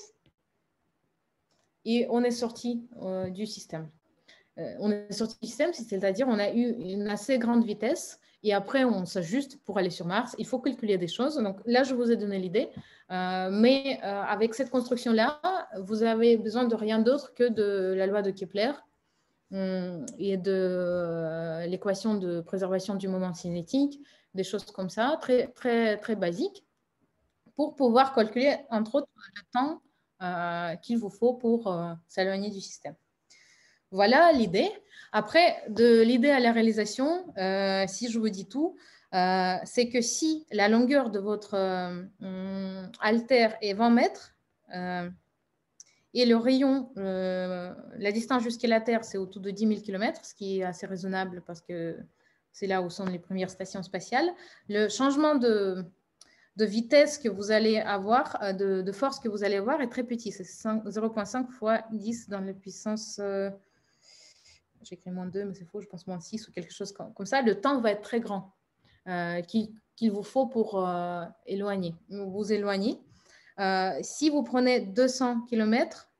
Et on est sorti euh, du système. Euh, on est sorti du système, c'est-à-dire on a eu une assez grande vitesse et après on s'ajuste pour aller sur Mars. Il faut calculer des choses. Donc là, je vous ai donné l'idée. Euh, mais euh, avec cette construction-là, vous avez besoin de rien d'autre que de la loi de Kepler hum, et de euh, l'équation de préservation du moment cinétique, des choses comme ça, très, très, très basiques, pour pouvoir calculer, entre autres, le temps euh, qu'il vous faut pour euh, s'éloigner du système. Voilà l'idée. Après, de l'idée à la réalisation, euh, si je vous dis tout, euh, c'est que si la longueur de votre euh, haltère est vingt mètres euh, et le rayon, euh, la distance jusqu'à la Terre, c'est autour de dix mille kilomètres, ce qui est assez raisonnable parce que c'est là où sont les premières stations spatiales, le changement de, de vitesse que vous allez avoir, de, de force que vous allez avoir est très petit. C'est zéro virgule cinq fois dix dans la puissance... Euh, j'ai écrit moins deux, mais c'est faux, je pense moins six ou quelque chose comme, comme ça. Le temps va être très grand euh, qu'il qu'il vous faut pour euh, éloigner, vous éloigner. Euh, si vous prenez deux cents kilomètres,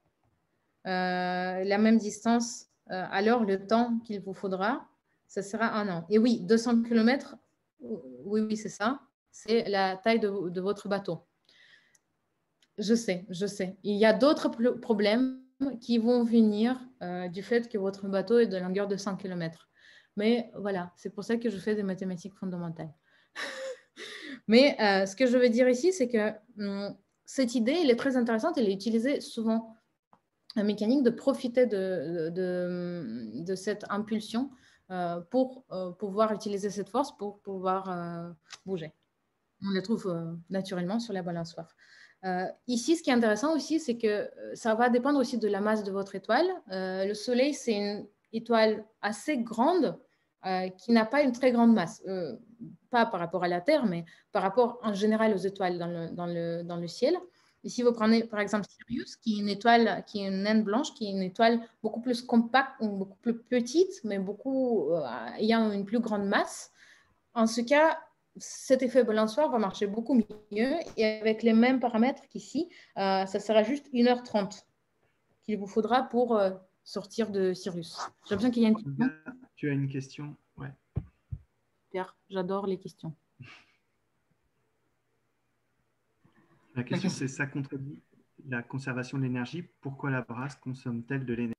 euh, la même distance, euh, alors le temps qu'il vous faudra, ce sera un an. Et oui, deux cents kilomètres, oui, oui, c'est ça, c'est la taille de, de votre bateau. Je sais, je sais. Il y a d'autres problèmes qui vont venir euh, du fait que votre bateau est de longueur de cent kilomètres. Mais voilà, c'est pour ça que je fais des mathématiques fondamentales. Mais euh, ce que je veux dire ici, c'est que hum, cette idée, elle est très intéressante, elle est utilisée souvent en mécanique de profiter de, de, de cette impulsion euh, pour euh, pouvoir utiliser cette force pour pouvoir euh, bouger. On la trouve euh, naturellement sur la balançoire. Euh, ici, ce qui est intéressant aussi, c'est que ça va dépendre aussi de la masse de votre étoile. Euh, le Soleil, c'est une étoile assez grande euh, qui n'a pas une très grande masse. Euh, pas par rapport à la Terre, mais par rapport en général aux étoiles dans le, dans le, dans le ciel. Ici, vous prenez par exemple Sirius, qui est une étoile, qui est une naine blanche, qui est une étoile beaucoup plus compacte, beaucoup plus petite, mais beaucoup euh, ayant une plus grande masse. En ce cas, cet effet balançoire va marcher beaucoup mieux et avec les mêmes paramètres qu'ici, euh, ça sera juste une heure trente qu'il vous faudra pour euh, sortir de Sirius. J'ai l'impression qu'il y a une question. Tu as une question? Ouais. Pierre, j'adore les questions. La question, c'est ça contredit la conservation de l'énergie. Pourquoi la brasse consomme-t-elle de l'énergie?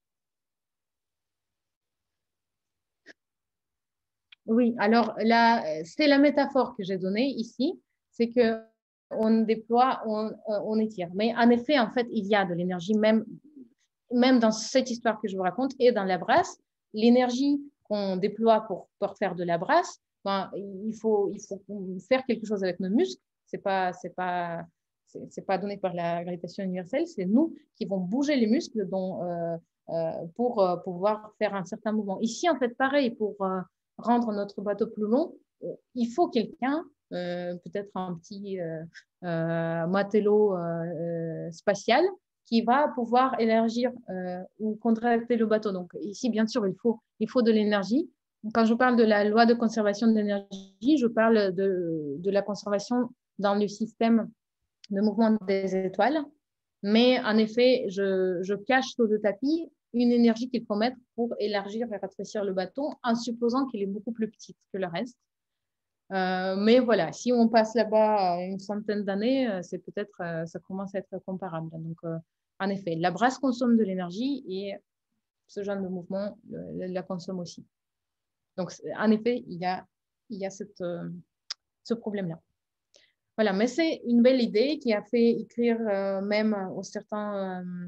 Oui, alors c'est la métaphore que j'ai donnée ici, c'est que on déploie, on, on étire. Mais en effet, en fait, il y a de l'énergie même, même dans cette histoire que je vous raconte et dans la brasse. L'énergie qu'on déploie pour, pour faire de la brasse, ben, il, faut, il faut faire quelque chose avec nos muscles. Ce n'est pas, c'est pas, c'est pas donné par la gravitation universelle, c'est nous qui vont bouger les muscles dont, euh, euh, pour euh, pouvoir faire un certain mouvement. Ici, en fait, pareil, pour euh, rendre notre bateau plus long, il faut quelqu'un, euh, peut-être un petit euh, euh, matelot euh, spatial, qui va pouvoir élargir euh, ou contracter le bateau. Donc ici, bien sûr, il faut, il faut de l'énergie. Quand je parle de la loi de conservation de l'énergie, je parle de, de la conservation dans le système de mouvement des étoiles. Mais en effet, je, je cache sous le tapis une énergie qu'il faut mettre pour élargir et rétrécir le bateau en supposant qu'il est beaucoup plus petit que le reste. Euh, mais voilà, si on passe là-bas une centaine d'années, c'est peut-être, euh, ça commence à être comparable. Donc, euh, en effet, la brasse consomme de l'énergie et ce genre de mouvement le, la consomme aussi. Donc, en effet, il y a, il y a cette, euh, ce problème-là. Voilà, mais c'est une belle idée qui a fait écrire euh, même aux certains euh,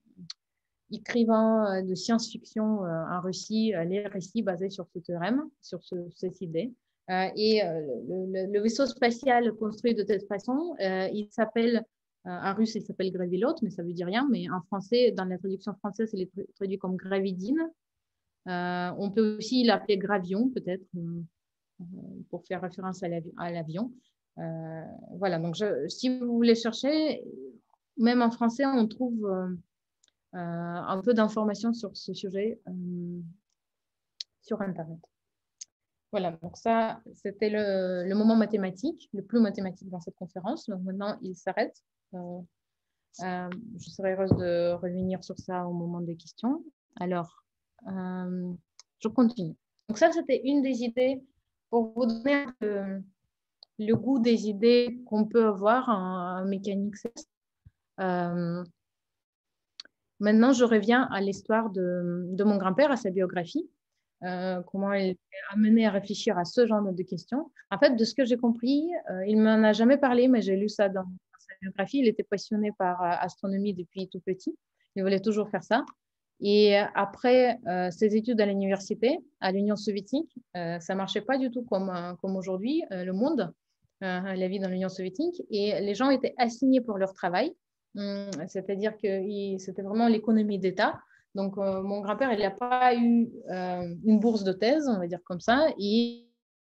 écrivains de science-fiction euh, un récit, euh, les récits basés sur ce théorème, sur ce, cette idée. Euh, et euh, le, le, vaisseau spatial construit de cette façon, euh, il s'appelle, euh, en russe, il s'appelle Gravilote, mais ça veut dire rien. Mais en français, dans la traduction française, il est traduit comme Gravidine. Euh, on peut aussi l'appeler Gravion, peut-être, euh, pour faire référence à l'avion. Euh, voilà, donc je, si vous voulez chercher, même en français, on trouve euh, euh, un peu d'informations sur ce sujet euh, sur Internet. Voilà, donc ça, c'était le, le moment mathématique, le plus mathématique dans cette conférence. Donc maintenant, il s'arrête. Euh, euh, je serais heureuse de revenir sur ça au moment des questions. Alors, euh, je continue. Donc ça, c'était une des idées pour vous donner le, le goût des idées qu'on peut avoir en, en mécanique céleste. Euh, maintenant, je reviens à l'histoire de, de mon grand-père, à sa biographie. Euh, comment il est amené à réfléchir à ce genre de questions. En fait, de ce que j'ai compris, euh, il ne m'en a jamais parlé, mais j'ai lu ça dans, dans sa biographie. Il était passionné par euh, astronomie depuis tout petit. Il voulait toujours faire ça. Et après euh, ses études à l'université, à l'Union soviétique, euh, ça ne marchait pas du tout comme, euh, comme aujourd'hui, euh, le monde, euh, la vie dans l'Union soviétique. Et les gens étaient assignés pour leur travail. Hum, c'est-à-dire que c'était vraiment l'économie d'État. Donc, euh, mon grand-père, il n'a pas eu euh, une bourse de thèse, on va dire comme ça. Et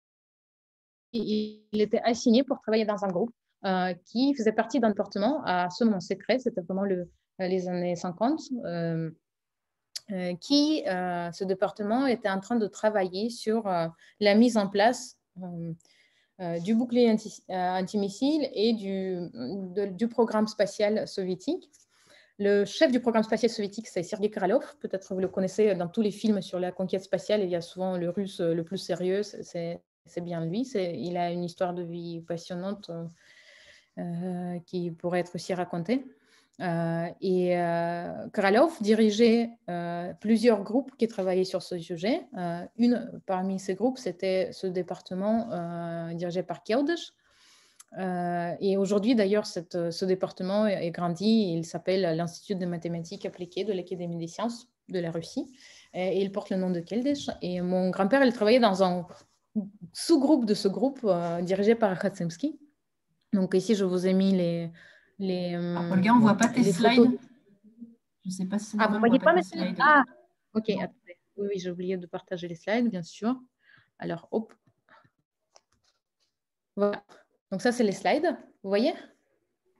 il, il était assigné pour travailler dans un groupe euh, qui faisait partie d'un département à ce moment secret. C'était vraiment le, les années cinquante. Euh, euh, qui, euh, ce département, était en train de travailler sur euh, la mise en place euh, euh, du bouclier anti, euh, antimissile et du, de, du programme spatial soviétique. Le chef du programme spatial soviétique, c'est Sergei Krylov. Peut-être vous le connaissez dans tous les films sur la conquête spatiale. Il y a souvent le russe le plus sérieux, c'est bien lui. Il a une histoire de vie passionnante euh, qui pourrait être aussi racontée. Euh, et euh, Krylov dirigeait euh, plusieurs groupes qui travaillaient sur ce sujet. Euh, une parmi ces groupes, c'était ce département euh, dirigé par Keldysh. Euh, et aujourd'hui, d'ailleurs, ce département est grandi. Il s'appelle l'Institut de mathématiques appliquées de l'Académie des sciences de la Russie. Et il porte le nom de Keldysh. Et mon grand-père, il travaillait dans un sous-groupe de ce groupe euh, dirigé par Khatsemsky. Donc ici, je vous ai mis les... les Alors, Olga, on ne voit pas tes slides. Photos. Je ne sais pas si c'est ah, normal, vous voyez pas, pas tes mes slides. Ah, ok. Attendez. Oui, oui, j'ai oublié de partager les slides, bien sûr. Alors, hop. Voilà. Donc ça, c'est les slides. Vous voyez?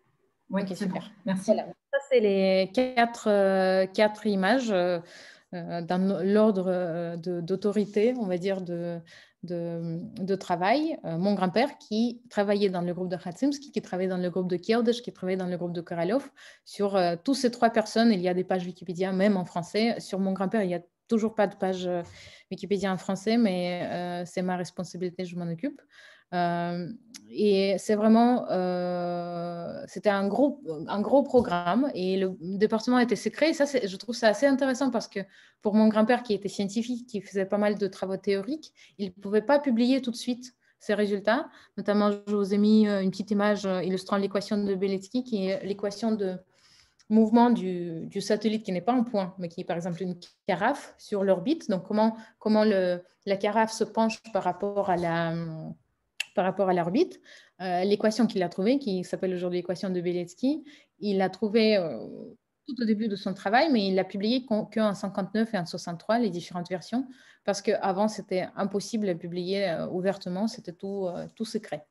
Oui, Ok, c'est bon. super. Merci. Voilà. Ça, c'est les quatre, euh, quatre images euh, euh, dans l'ordre euh, de- d'autorité, on va dire, de, de, de travail. Euh, mon grand-père qui travaillait dans le groupe de Khatsimski, qui travaillait dans le groupe de Kieldej, qui travaillait dans le groupe de Korolov. Sur euh, tous ces trois personnes, il y a des pages Wikipédia, même en français. Sur mon grand-père, il n'y a toujours pas de page euh, Wikipédia en français, mais euh, c'est ma responsabilité, je m'en occupe. Euh, et c'est vraiment, euh, c'était un gros, un gros programme et le département était secret. Et ça, je trouve ça assez intéressant parce que pour mon grand-père qui était scientifique, qui faisait pas mal de travaux théoriques, il ne pouvait pas publier tout de suite ses résultats. Notamment, je vous ai mis une petite image illustrant l'équation de Beletsky, qui est l'équation de mouvement du, du satellite qui n'est pas en point, mais qui est par exemple une carafe sur l'orbite. Donc, comment, comment le, la carafe se penche par rapport à la par rapport à l'orbite. Euh, l'équation qu'il a trouvée, qui s'appelle aujourd'hui l'équation de Beletsky, il l'a trouvée euh, tout au début de son travail, mais il l'a publiée qu'en cinquante-neuf et en soixante-trois, les différentes versions, parce qu'avant, c'était impossible de publier euh, ouvertement, c'était tout, euh, tout secret.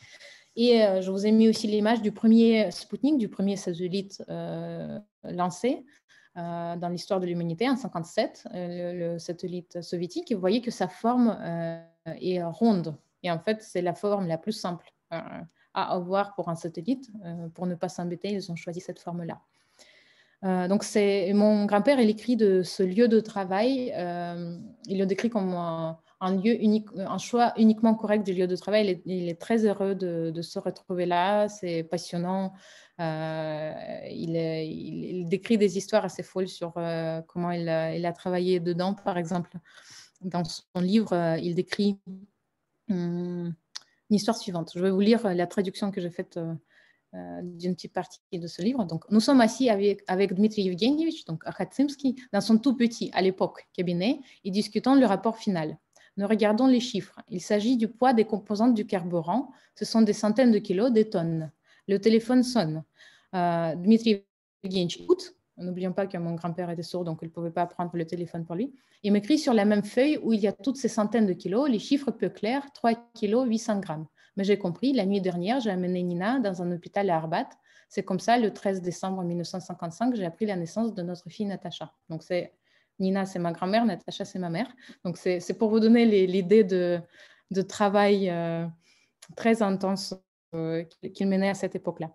Et euh, je vous ai mis aussi l'image du premier Sputnik, du premier satellite euh, lancé euh, dans l'histoire de l'humanité en cinquante-sept, euh, le, le satellite soviétique. Et vous voyez que sa forme euh, est ronde. Et en fait, c'est la forme la plus simple euh, à avoir pour un satellite. Euh, pour ne pas s'embêter, ils ont choisi cette forme-là. Euh, donc, c'est mon grand-père, il écrit de ce lieu de travail. Euh, il le décrit comme un, un lieu unique, un choix uniquement correct du lieu de travail. Il est, il est très heureux de, de, se retrouver là. C'est passionnant. Euh, il, est, il, il décrit des histoires assez folles sur euh, comment il a, il a travaillé dedans. Par exemple, dans son livre, euh, il décrit hum, une histoire suivante. Je vais vous lire la traduction que j'ai faite euh, euh, d'une petite partie de ce livre. Donc, nous sommes assis avec, avec Dmitri Evgenievich, donc à Khatsimski, dans son tout petit, à l'époque, cabinet, et discutons le rapport final. Nous regardons les chiffres. Il s'agit du poids des composantes du carburant. Ce sont des centaines de kilos, des tonnes. Le téléphone sonne. Euh, Dmitri Evgenievich écoute. N'oublions pas que mon grand-père était sourd, donc il ne pouvait pas prendre le téléphone pour lui. Il m'écrit sur la même feuille où il y a toutes ces centaines de kilos, les chiffres peu clairs, trois kilos, huit cents grammes. Mais j'ai compris, la nuit dernière, j'ai amené Nina dans un hôpital à Arbat. C'est comme ça, le treize décembre mille neuf cent cinquante-cinq, j'ai appris la naissance de notre fille Natacha. Donc, c'est Nina, c'est ma grand-mère, Natacha, c'est ma mère. Donc, c'est pour vous donner l'idée de, de travail euh, très intense euh, qu'il menait à cette époque-là.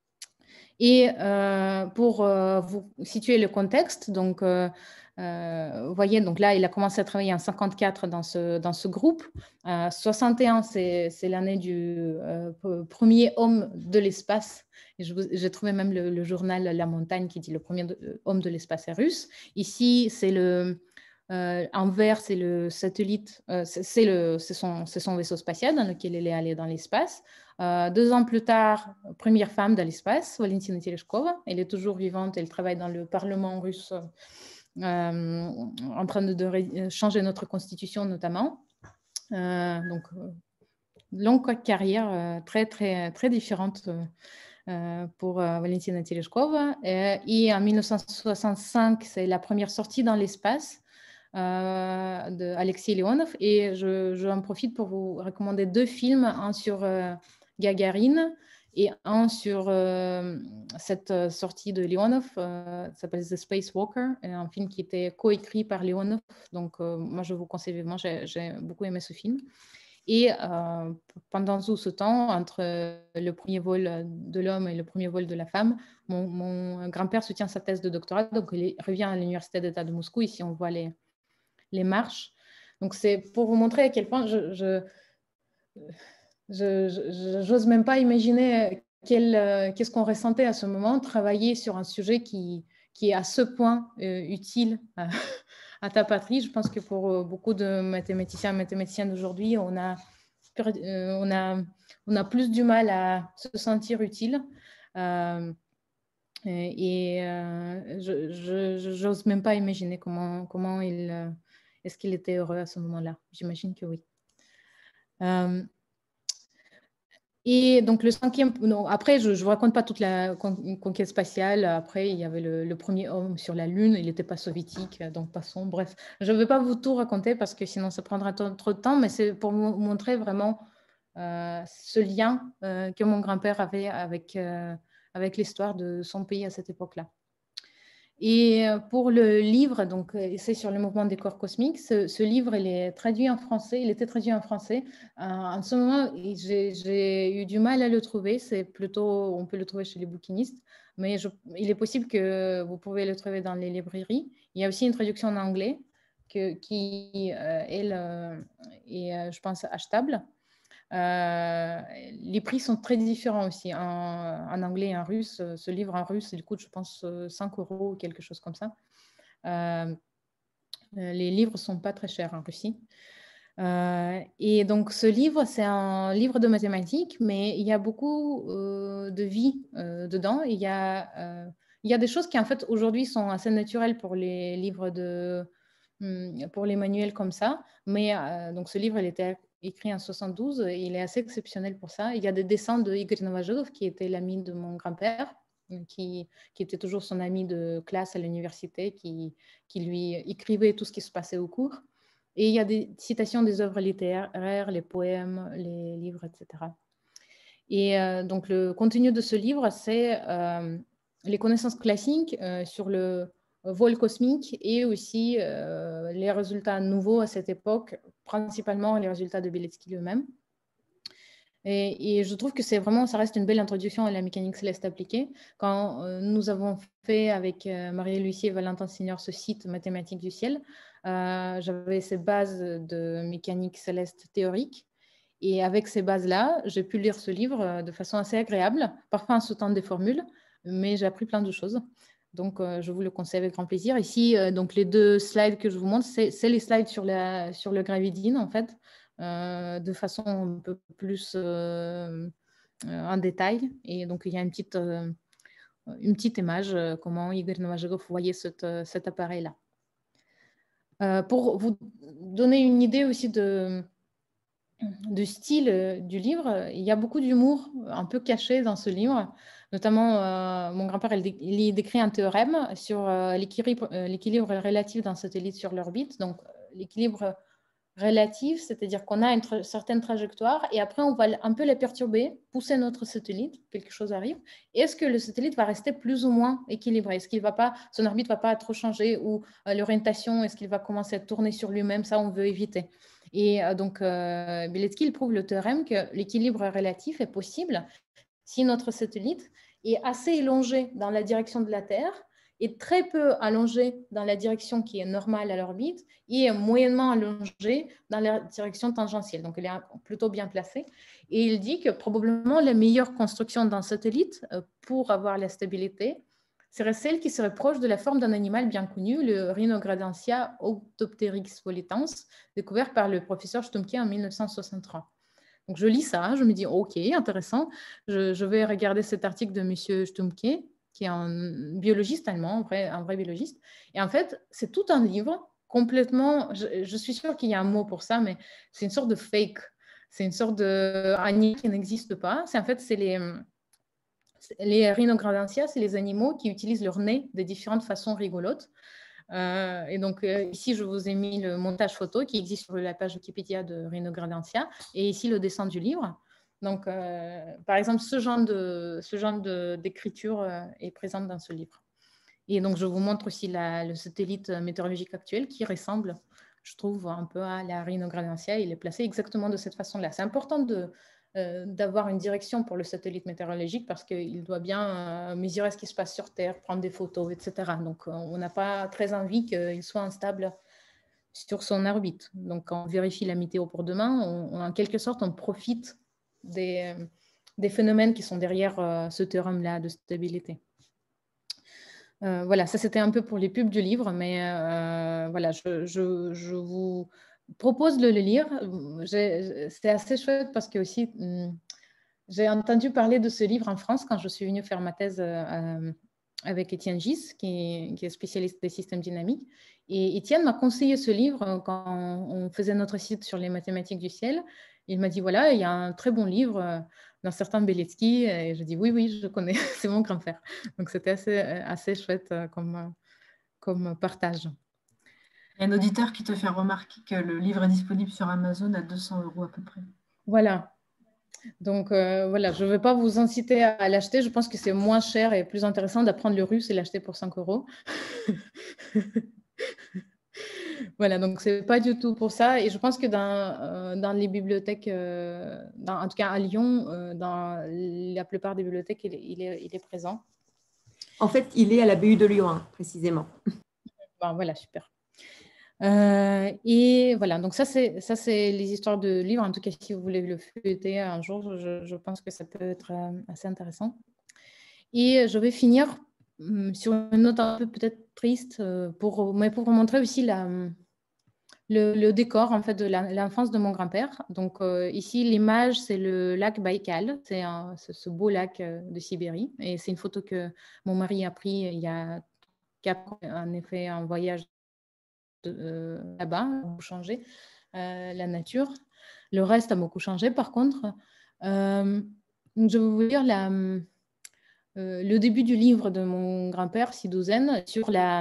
Et euh, pour euh, vous situer le contexte, donc, euh, euh, vous voyez, donc là, il a commencé à travailler en cinquante-quatre dans ce, dans ce groupe. Euh, soixante et un, c'est l'année du euh, premier homme de l'espace. J'ai trouvé même le, le journal La Montagne qui dit le premier de, euh, homme de l'espace est russe. Ici, c'est le... Euh, en vert, c'est le satellite, euh, c'est son, son vaisseau spatial dans lequel il est allé dans l'espace. Euh, deux ans plus tard, première femme dans l'espace, Valentina Tereshkova. Elle est toujours vivante, elle travaille dans le Parlement russe euh, en train de, de changer notre constitution notamment. Euh, donc, longue carrière euh, très, très, très différente euh, pour euh, Valentina Tereshkova. Et, et en mille neuf cent soixante-cinq, c'est la première sortie dans l'espace euh, d'Alexei Leonov. Et je, je en profite pour vous recommander deux films, un sur euh, Gagarine et un sur euh, cette sortie de Leonov, euh, ça s'appelle The Space Walker, un film qui était coécrit par Leonov. Donc, euh, moi, je vous conseille vivement, j'ai beaucoup aimé ce film. Et euh, pendant tout ce temps, entre le premier vol de l'homme et le premier vol de la femme, mon, mon grand-père soutient sa thèse de doctorat, donc il revient à l'Université d'État de Moscou. Ici, on voit les, les marches. Donc, c'est pour vous montrer à quel point je... je Je n'ose même pas imaginer qu'est-ce qu'on ressentait à ce moment, travailler sur un sujet qui, qui est à ce point euh, utile à, à ta patrie. Je pense que pour euh, beaucoup de mathématiciens et mathématiciennes d'aujourd'hui, on a, euh, on, a, on a plus du mal à se sentir utile. Euh, et euh, je n'ose même pas imaginer comment, comment il, euh, est-ce qu'il était heureux à ce moment-là. J'imagine que oui. Euh, Et donc, le cinquième, non, après, je ne vous raconte pas toute la conquête spatiale. Après, il y avait le, le premier homme sur la Lune. Il n'était pas soviétique, donc passons. Bref, je ne vais pas vous tout raconter parce que sinon, ça prendra trop de temps, mais c'est pour vous montrer vraiment euh, ce lien euh, que mon grand-père avait avec, euh, avec l'histoire de son pays à cette époque-là. Et pour le livre, donc Essai sur le mouvement des corps cosmiques, ce, ce livre, il est traduit en français, il était traduit en français. Euh, en ce moment, j'ai eu du mal à le trouver, c'est plutôt, on peut le trouver chez les bouquinistes, mais je, il est possible que vous pouvez le trouver dans les librairies. Il y a aussi une traduction en anglais que, qui, euh, elle, euh, est, euh, je pense, achetable. Euh, les prix sont très différents aussi en, en anglais et en russe. Ce livre en russe, il coûte, je pense, cinq euros ou quelque chose comme ça. Euh, les livres ne sont pas très chers en Russie. Euh, et donc, ce livre, c'est un livre de mathématiques, mais il y a beaucoup euh, de vie euh, dedans. Il y, a, euh, il y a des choses qui, en fait, aujourd'hui, sont assez naturelles pour les livres de... pour les manuels comme ça. Mais euh, donc, ce livre, il était écrit en soixante-douze, et il est assez exceptionnel pour ça. Il y a des dessins de Igor Novajogov, qui était l'ami de mon grand-père, qui, qui était toujours son ami de classe à l'université, qui, qui lui écrivait tout ce qui se passait au cours. Et il y a des citations des œuvres littéraires, les poèmes, les livres, et cetera. Et euh, donc, le contenu de ce livre, c'est euh, les connaissances classiques euh, sur le vol cosmique et aussi euh, les résultats nouveaux à cette époque, principalement les résultats de Bilecki eux-mêmes. Et, et je trouve que c'est vraiment, ça reste une belle introduction à la mécanique céleste appliquée. Quand euh, nous avons fait avec euh, Marie-Lucie et Valentin Signor ce site Mathématiques du ciel, euh, j'avais ces bases de mécanique céleste théorique. Et avec ces bases-là, j'ai pu lire ce livre de façon assez agréable, parfois en sautant des formules, mais j'ai appris plein de choses. Donc, euh, je vous le conseille avec grand plaisir. Ici, euh, donc, les deux slides que je vous montre, c'est les slides sur, la, sur le gravidine, en fait, euh, de façon un peu plus euh, euh, en détail. Et donc, il y a une petite, euh, une petite image, euh, comment Igor Novajogov voyait cet, cet appareil-là. Euh, pour vous donner une idée aussi de, de style du livre, il y a beaucoup d'humour un peu caché dans ce livre. Notamment, euh, mon grand-père, il, il décrit un théorème sur euh, l'équilibre euh, relatif d'un satellite sur l'orbite. Donc, l'équilibre relatif, c'est-à-dire qu'on a une tra certaine trajectoire et après, on va un peu la perturber, pousser notre satellite, quelque chose arrive. Est-ce que le satellite va rester plus ou moins équilibré? Est-ce qu'il va pas, son orbite ne va pas trop changer ou euh, l'orientation, est-ce qu'il va commencer à tourner sur lui-même? Ça, on veut éviter. Et euh, donc, euh, Bilecki prouve le théorème que l'équilibre relatif est possible si notre satellite est assez élongé dans la direction de la Terre, est très peu allongé dans la direction qui est normale à l'orbite et est moyennement allongé dans la direction tangentielle. Donc, il est plutôt bien placé. Et il dit que probablement la meilleure construction d'un satellite pour avoir la stabilité serait celle qui serait proche de la forme d'un animal bien connu, le Rhinogradentia Autopteryx volitans, découvert par le professeur Stumke en mille neuf cent soixante-trois. Donc, je lis ça, je me dis, OK, intéressant. Je, je vais regarder cet article de M. Stumke, qui est un biologiste allemand, un vrai, un vrai biologiste. Et en fait, c'est tout un livre complètement, je, je suis sûre qu'il y a un mot pour ça, mais c'est une sorte de fake. C'est une sorte d'animal qui n'existe pas. C'est en fait, c'est les... Les Rhinogradentia, c'est les animaux qui utilisent leur nez de différentes façons rigolotes. Euh, et donc, euh, ici, je vous ai mis le montage photo qui existe sur la page Wikipédia de Rhinogradentia et ici, le dessin du livre. Donc, euh, par exemple, ce genre de, ce genre d'écriture euh, est présente dans ce livre. Et donc, je vous montre aussi la, le satellite météorologique actuel qui ressemble, je trouve, un peu à la Rhinogradentia. Il est placé exactement de cette façon-là. C'est important de Euh, d'avoir une direction pour le satellite météorologique parce qu'il doit bien euh, mesurer ce qui se passe sur Terre, prendre des photos, et cetera. Donc, euh, on n'a pas très envie qu'il soit instable sur son orbite. Donc, quand on vérifie la météo pour demain, on, on, en quelque sorte, on profite des, euh, des phénomènes qui sont derrière euh, ce théorème-là de stabilité. Euh, voilà, ça c'était un peu pour les pubs du livre, mais euh, voilà, je, je, je vous propose de le lire. C'est assez chouette parce que aussi, j'ai entendu parler de ce livre en France quand je suis venue faire ma thèse euh, avec Étienne Gis, qui, qui est spécialiste des systèmes dynamiques. Et Étienne m'a conseillé ce livre quand on faisait notre site sur les mathématiques du ciel. Il m'a dit, voilà, il y a un très bon livre d'un certain Bilecki. Et je dis, oui, oui, je connais, c'est mon grand-père. Donc, c'était assez, assez chouette comme, comme partage. Il y a un auditeur qui te fait remarquer que le livre est disponible sur Amazon à deux cents euros à peu près. Voilà. Donc, euh, voilà, je ne vais pas vous inciter à, à l'acheter. Je pense que c'est moins cher et plus intéressant d'apprendre le russe et l'acheter pour cinq euros. Voilà, donc ce n'est pas du tout pour ça. Et je pense que dans, euh, dans les bibliothèques, euh, dans, en tout cas à Lyon, euh, dans la plupart des bibliothèques, il est, il est, il est présent. En fait, il est à la B U de Lyon, hein, précisément. Bon, voilà, super. Euh, et voilà, donc ça c'est ça c'est les histoires de livres. En tout cas, si vous voulez le feuilleter un jour, je, je pense que ça peut être euh, assez intéressant. Et je vais finir um, sur une note un peu peut-être triste, euh, pour, mais pour vous montrer aussi la, le, le décor en fait de l'enfance de mon grand-père. Donc euh, ici, l'image, c'est le lac Baïkal, c'est ce beau lac euh, de Sibérie. Et c'est une photo que mon mari a prise il y a quatre ans, en effet, un voyage Euh, là-bas, a beaucoup changé, euh, la nature. Le reste a beaucoup changé, par contre. Euh, je vais vous lire la, euh, le début du livre de mon grand-père, Sidouzen, sur la...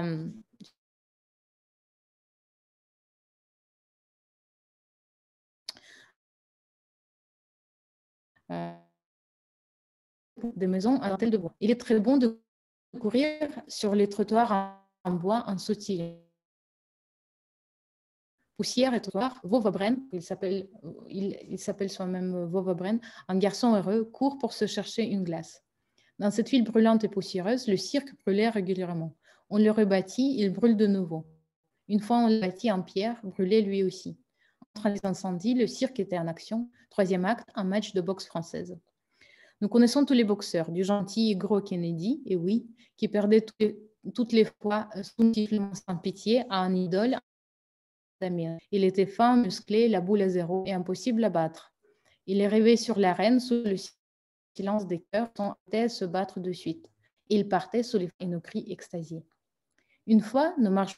Euh, des maisons à dentelle de bois. Il est très bon de courir sur les trottoirs en bois en sautillant. Poussière et trottoir, Vovobren, il s'appelle il, il s'appelle soi-même Vovobren, un garçon heureux court pour se chercher une glace. Dans cette ville brûlante et poussiéreuse, le cirque brûlait régulièrement. On le rebâtit, il brûle de nouveau. Une fois on le bâtit en pierre, brûlait lui aussi. Entre les incendies, le cirque était en action. Troisième acte, un match de boxe française. Nous connaissons tous les boxeurs, du gentil et gros Kennedy, et oui, qui perdait toutes les, toutes les fois sans pitié à un idole. Il était fin, musclé, la boule à zéro et impossible à battre. Il est rêvé sur l'arène sous le silence des cœurs, tentait se battre de suite. Il partait sous les et nos cris extasiés. Une fois, nos marches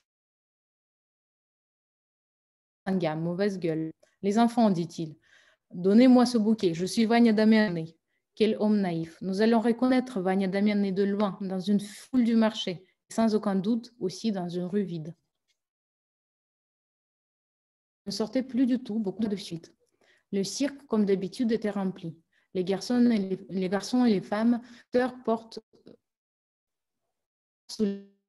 en gamme, mauvaise gueule. Les enfants, dit-il, donnez-moi ce bouquet, je suis Vania Damiani. Quel homme naïf. Nous allons reconnaître Vania Damiani de loin, dans une foule du marché, sans aucun doute aussi dans une rue vide. Ne sortait plus du tout, beaucoup de suite. Le cirque, comme d'habitude, était rempli. Les garçons et les, les, garçons et les femmes, cœur portent sous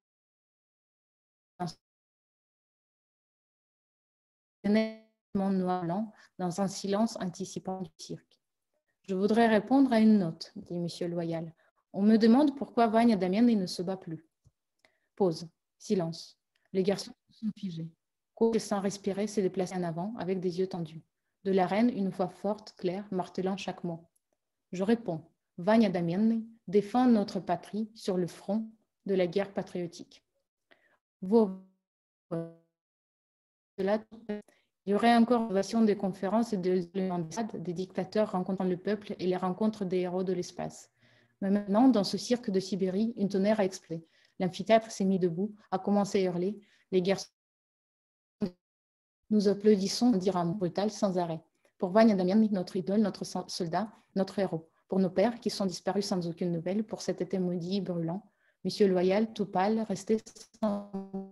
noir blanc dans un silence anticipant du cirque. Je voudrais répondre à une note, dit Monsieur Loyal. On me demande pourquoi Vania Damiani ne se bat plus. Pause. Silence. Les garçons sont figés. Quoique sans respirer, s'est déplacé en avant avec des yeux tendus. De l'arène, une voix forte, claire, martelant chaque mot. Je réponds. Vania Damiani défend notre patrie sur le front de la guerre patriotique. Vos il y aurait encore l'innovation des conférences et des des dictateurs rencontrant le peuple et les rencontres des héros de l'espace. Mais maintenant, dans ce cirque de Sibérie, une tonnerre a explosé. L'amphithéâtre s'est mis debout, a commencé à hurler. Les garçons, nous applaudissons, dire un mot brutal sans arrêt. Pour Vania Damiani, notre idole, notre soldat, notre héros. Pour nos pères qui sont disparus sans aucune nouvelle, pour cet été maudit et brûlant. Monsieur Loyal, tout pâle, resté sans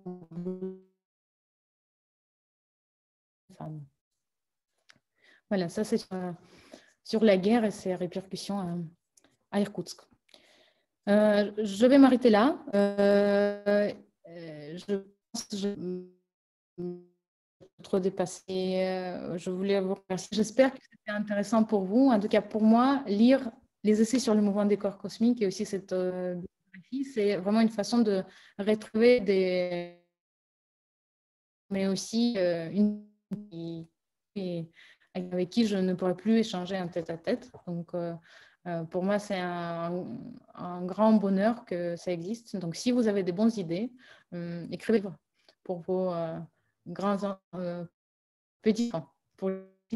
femme. Voilà, ça c'est euh, sur la guerre et ses répercussions à, à Irkoutsk. Euh, je vais m'arrêter là. Euh, je pense que je trop dépassé. Euh, je voulais vous remercier. J'espère que c'était intéressant pour vous. En tout cas, pour moi, lire les essais sur le mouvement des corps cosmiques et aussi cette euh, biographie, c'est vraiment une façon de retrouver des... mais aussi euh, une... Et avec qui je ne pourrais plus échanger en tête à tête. Donc, euh, euh, pour moi, c'est un, un grand bonheur que ça existe. Donc, si vous avez des bonnes idées, euh, écrivez pour vos euh, grands euh, petits pour,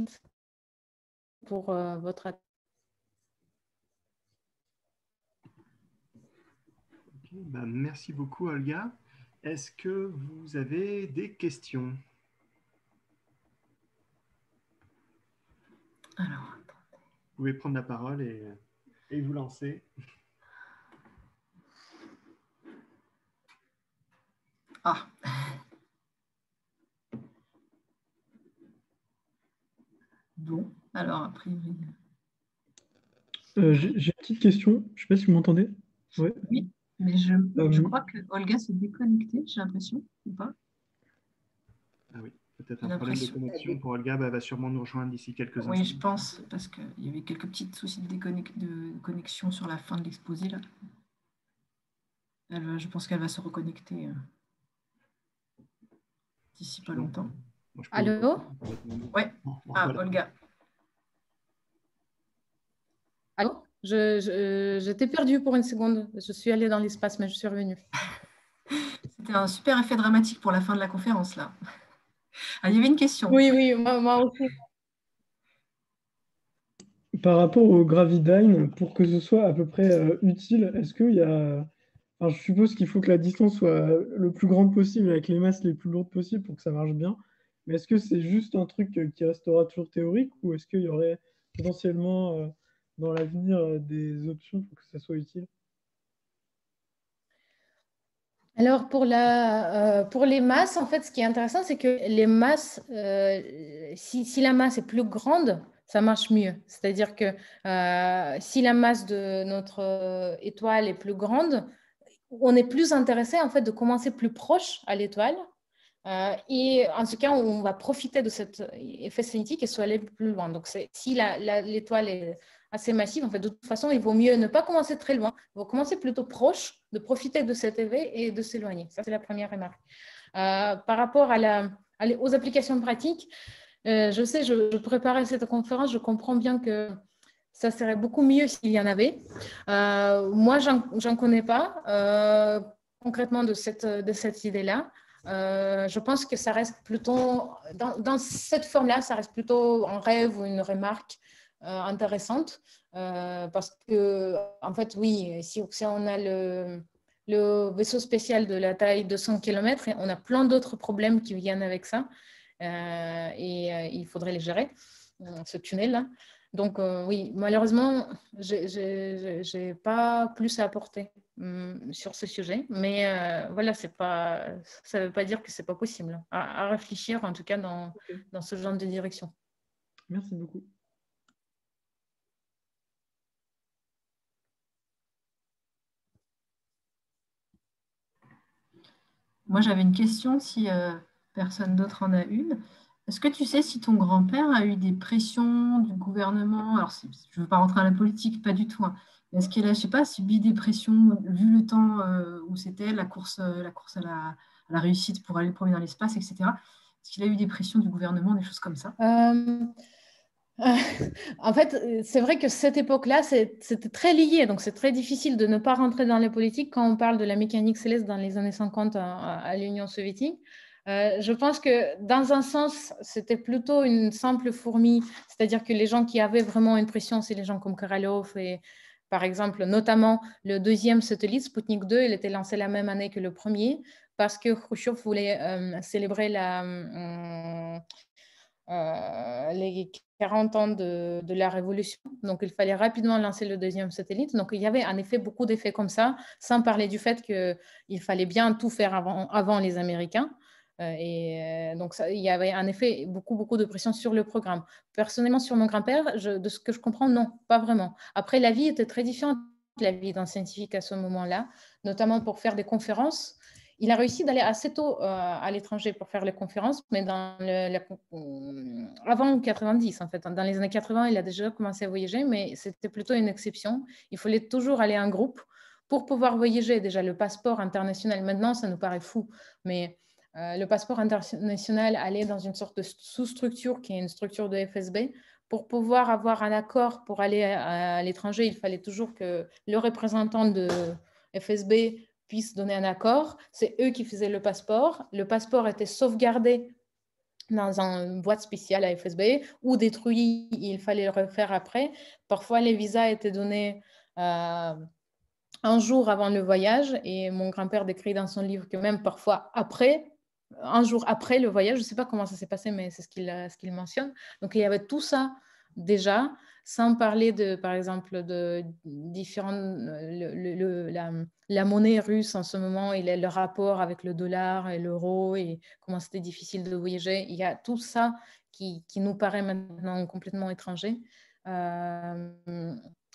pour euh, votre attention. Okay, bah, merci beaucoup, Olga. Est-ce que vous avez des questions? Alors, vous pouvez prendre la parole et, et vous lancer. Ah. Bon, alors a priori. Euh, j'ai j'ai une petite question. Je ne sais pas si vous m'entendez. Ouais. Oui, mais je, je Euh, crois que Olga s'est déconnectée, j'ai l'impression, ou pas? Ah oui, peut-être J'ai un problème de l'impression. connexion pour Olga. Bah, elle va sûrement nous rejoindre d'ici quelques Oui, instants. je pense, parce qu'il y avait quelques petits soucis de, déconnec- de connexion sur la fin de l'exposé, là. Elle va- je pense qu'elle va se reconnecter euh, d'ici pas Sinon, longtemps. moi, je peux vous Allô? Ouais. Bon, bon, Ah, voilà. Olga. Allô? Je, je, je t'ai perdu pour une seconde. Je suis allée dans l'espace, mais je suis revenue. C'était un super effet dramatique pour la fin de la conférence, là. Ah, il y avait une question. Oui, oui, moi, moi aussi. Par rapport au Gravidyne, pour que ce soit à peu près euh, utile, est-ce qu'il y a... Enfin, je suppose qu'il faut que la distance soit le plus grande possible avec les masses les plus lourdes possibles pour que ça marche bien. Mais est-ce que c'est juste un truc euh, qui restera toujours théorique ou est-ce qu'il y aurait potentiellement euh, dans l'avenir euh, des options pour que ça soit utile? Alors, pour, la, euh, pour les masses, en fait, ce qui est intéressant, c'est que les masses, euh, si, si la masse est plus grande, ça marche mieux. C'est-à-dire que euh, si la masse de notre euh, étoile est plus grande, on est plus intéressé, en fait, de commencer plus proche à l'étoile. Euh, et en ce cas, on va profiter de cet effet cinétique et se aller plus loin. Donc, si l'étoile est assez massive, en fait, de toute façon, il vaut mieux ne pas commencer très loin. Il faut commencer plutôt proche, de profiter de cet effet et de s'éloigner. Ça, c'est la première remarque. Euh, par rapport à la, à les, aux applications pratiques, euh, je sais, je, je préparais cette conférence, je comprends bien que ça serait beaucoup mieux s'il y en avait. Euh, moi, j'en connais pas euh, concrètement de cette, de cette idée-là. Euh, je pense que ça reste plutôt, dans, dans cette forme-là, ça reste plutôt un rêve ou une remarque euh, intéressante. Euh, parce que, en fait, oui, si, si on a le, le vaisseau spécial de la taille de cent kilomètres, on a plein d'autres problèmes qui viennent avec ça. Euh, et euh, il faudrait les gérer, ce tunnel-là. Donc, euh, oui, malheureusement, je n'ai pas plus à apporter hum, sur ce sujet. Mais euh, voilà, c'est pas, ça ne veut pas dire que ce n'est pas possible. À, à réfléchir, en tout cas, dans, Okay. dans ce genre de direction. Merci beaucoup. Moi, j'avais une question, si euh, personne d'autre en a une. Est-ce que tu sais si ton grand-père a eu des pressions du gouvernement? Alors, je ne veux pas rentrer dans la politique, pas du tout. Hein. Est-ce qu'il a, je sais pas, subi des pressions, vu le temps euh, où c'était la course, euh, la course à la, à la réussite pour aller le premier dans l'espace, et cetera. Est-ce qu'il a eu des pressions du gouvernement, des choses comme ça? euh... En fait, c'est vrai que cette époque-là, c'était très lié, donc c'est très difficile de ne pas rentrer dans la politique quand on parle de la mécanique céleste dans les années cinquante à, à l'Union soviétique. Euh, je pense que dans un sens, c'était plutôt une simple fourmi, c'est-à-dire que les gens qui avaient vraiment une pression, c'est les gens comme Korolev et par exemple, notamment le deuxième satellite, Sputnik deux, il était lancé la même année que le premier parce que Khrushchev voulait euh, célébrer la... Euh, euh, les quarante ans de, de, la Révolution. Donc, il fallait rapidement lancer le deuxième satellite. Donc, il y avait en effet beaucoup d'effets comme ça, sans parler du fait qu'il fallait bien tout faire avant, avant les Américains. Euh, et euh, donc, ça, il y avait en effet beaucoup, beaucoup de pression sur le programme. Personnellement, sur mon grand-père, de ce que je comprends, non, pas vraiment. Après, la vie était très différente, la vie d'un scientifique à ce moment-là, notamment pour faire des conférences. Il a réussi d'aller assez tôt euh, à l'étranger pour faire les conférences, mais dans le, la, avant quatre-vingt-dix, en fait. Dans les années quatre-vingts, il a déjà commencé à voyager, mais c'était plutôt une exception. Il fallait toujours aller en groupe pour pouvoir voyager. Déjà, le passeport international, maintenant, ça nous paraît fou, mais euh, le passeport international allait dans une sorte de sous-structure qui est une structure de F S B. Pour pouvoir avoir un accord pour aller à, à l'étranger, il fallait toujours que le représentant de F S B puissent donner un accord. C'est eux qui faisaient le passeport. Le passeport était sauvegardé dans une boîte spéciale à F S B ou détruit, il fallait le refaire après. Parfois, les visas étaient donnés euh, un jour avant le voyage et mon grand-père décrit dans son livre que même parfois après, un jour après le voyage, je ne sais pas comment ça s'est passé, mais c'est ce qu'il ce qu'il mentionne. Donc, il y avait tout ça déjà, sans parler de, par exemple, de différents, le, le, la, la monnaie russe en ce moment, et le rapport avec le dollar et l'euro et comment c'était difficile de voyager. Il y a tout ça qui, qui nous paraît maintenant complètement étranger. Euh,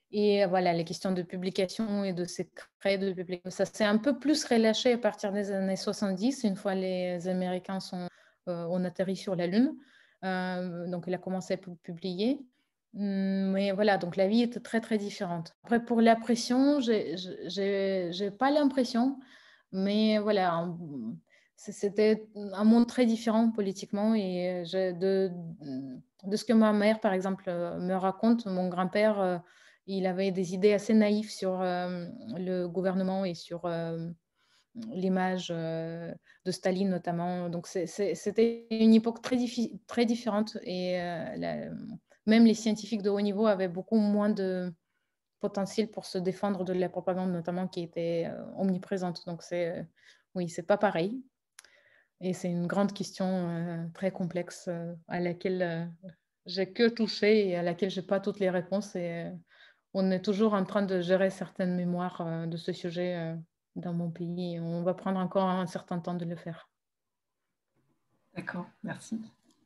Et voilà, les questions de publication et de secret de publication, ça s'est un peu plus relâché à partir des années soixante-dix, une fois les Américains sont, euh, ont atterri sur la Lune. Euh, donc, il a commencé à publier. Mais voilà, donc la vie était très, très différente. Après, pour la pression, je n'ai pas l'impression, mais voilà, c'était un monde très différent politiquement. Et je, de, de ce que ma mère, par exemple, me raconte, mon grand-père, il avait des idées assez naïves sur euh, le gouvernement et sur euh, l'image euh, de Staline notamment. Donc, c'était une époque très, très différente et euh, la, même les scientifiques de haut niveau avaient beaucoup moins de potentiel pour se défendre de la propagande notamment qui était euh, omniprésente. Donc, c'est, euh, oui, c'est pas pareil. Et c'est une grande question euh, très complexe euh, à laquelle euh, j'ai que touché et à laquelle j'ai pas toutes les réponses. Et euh, on est toujours en train de gérer certaines mémoires euh, de ce sujet euh, dans mon pays. Et on va prendre encore un certain temps de le faire. D'accord, merci.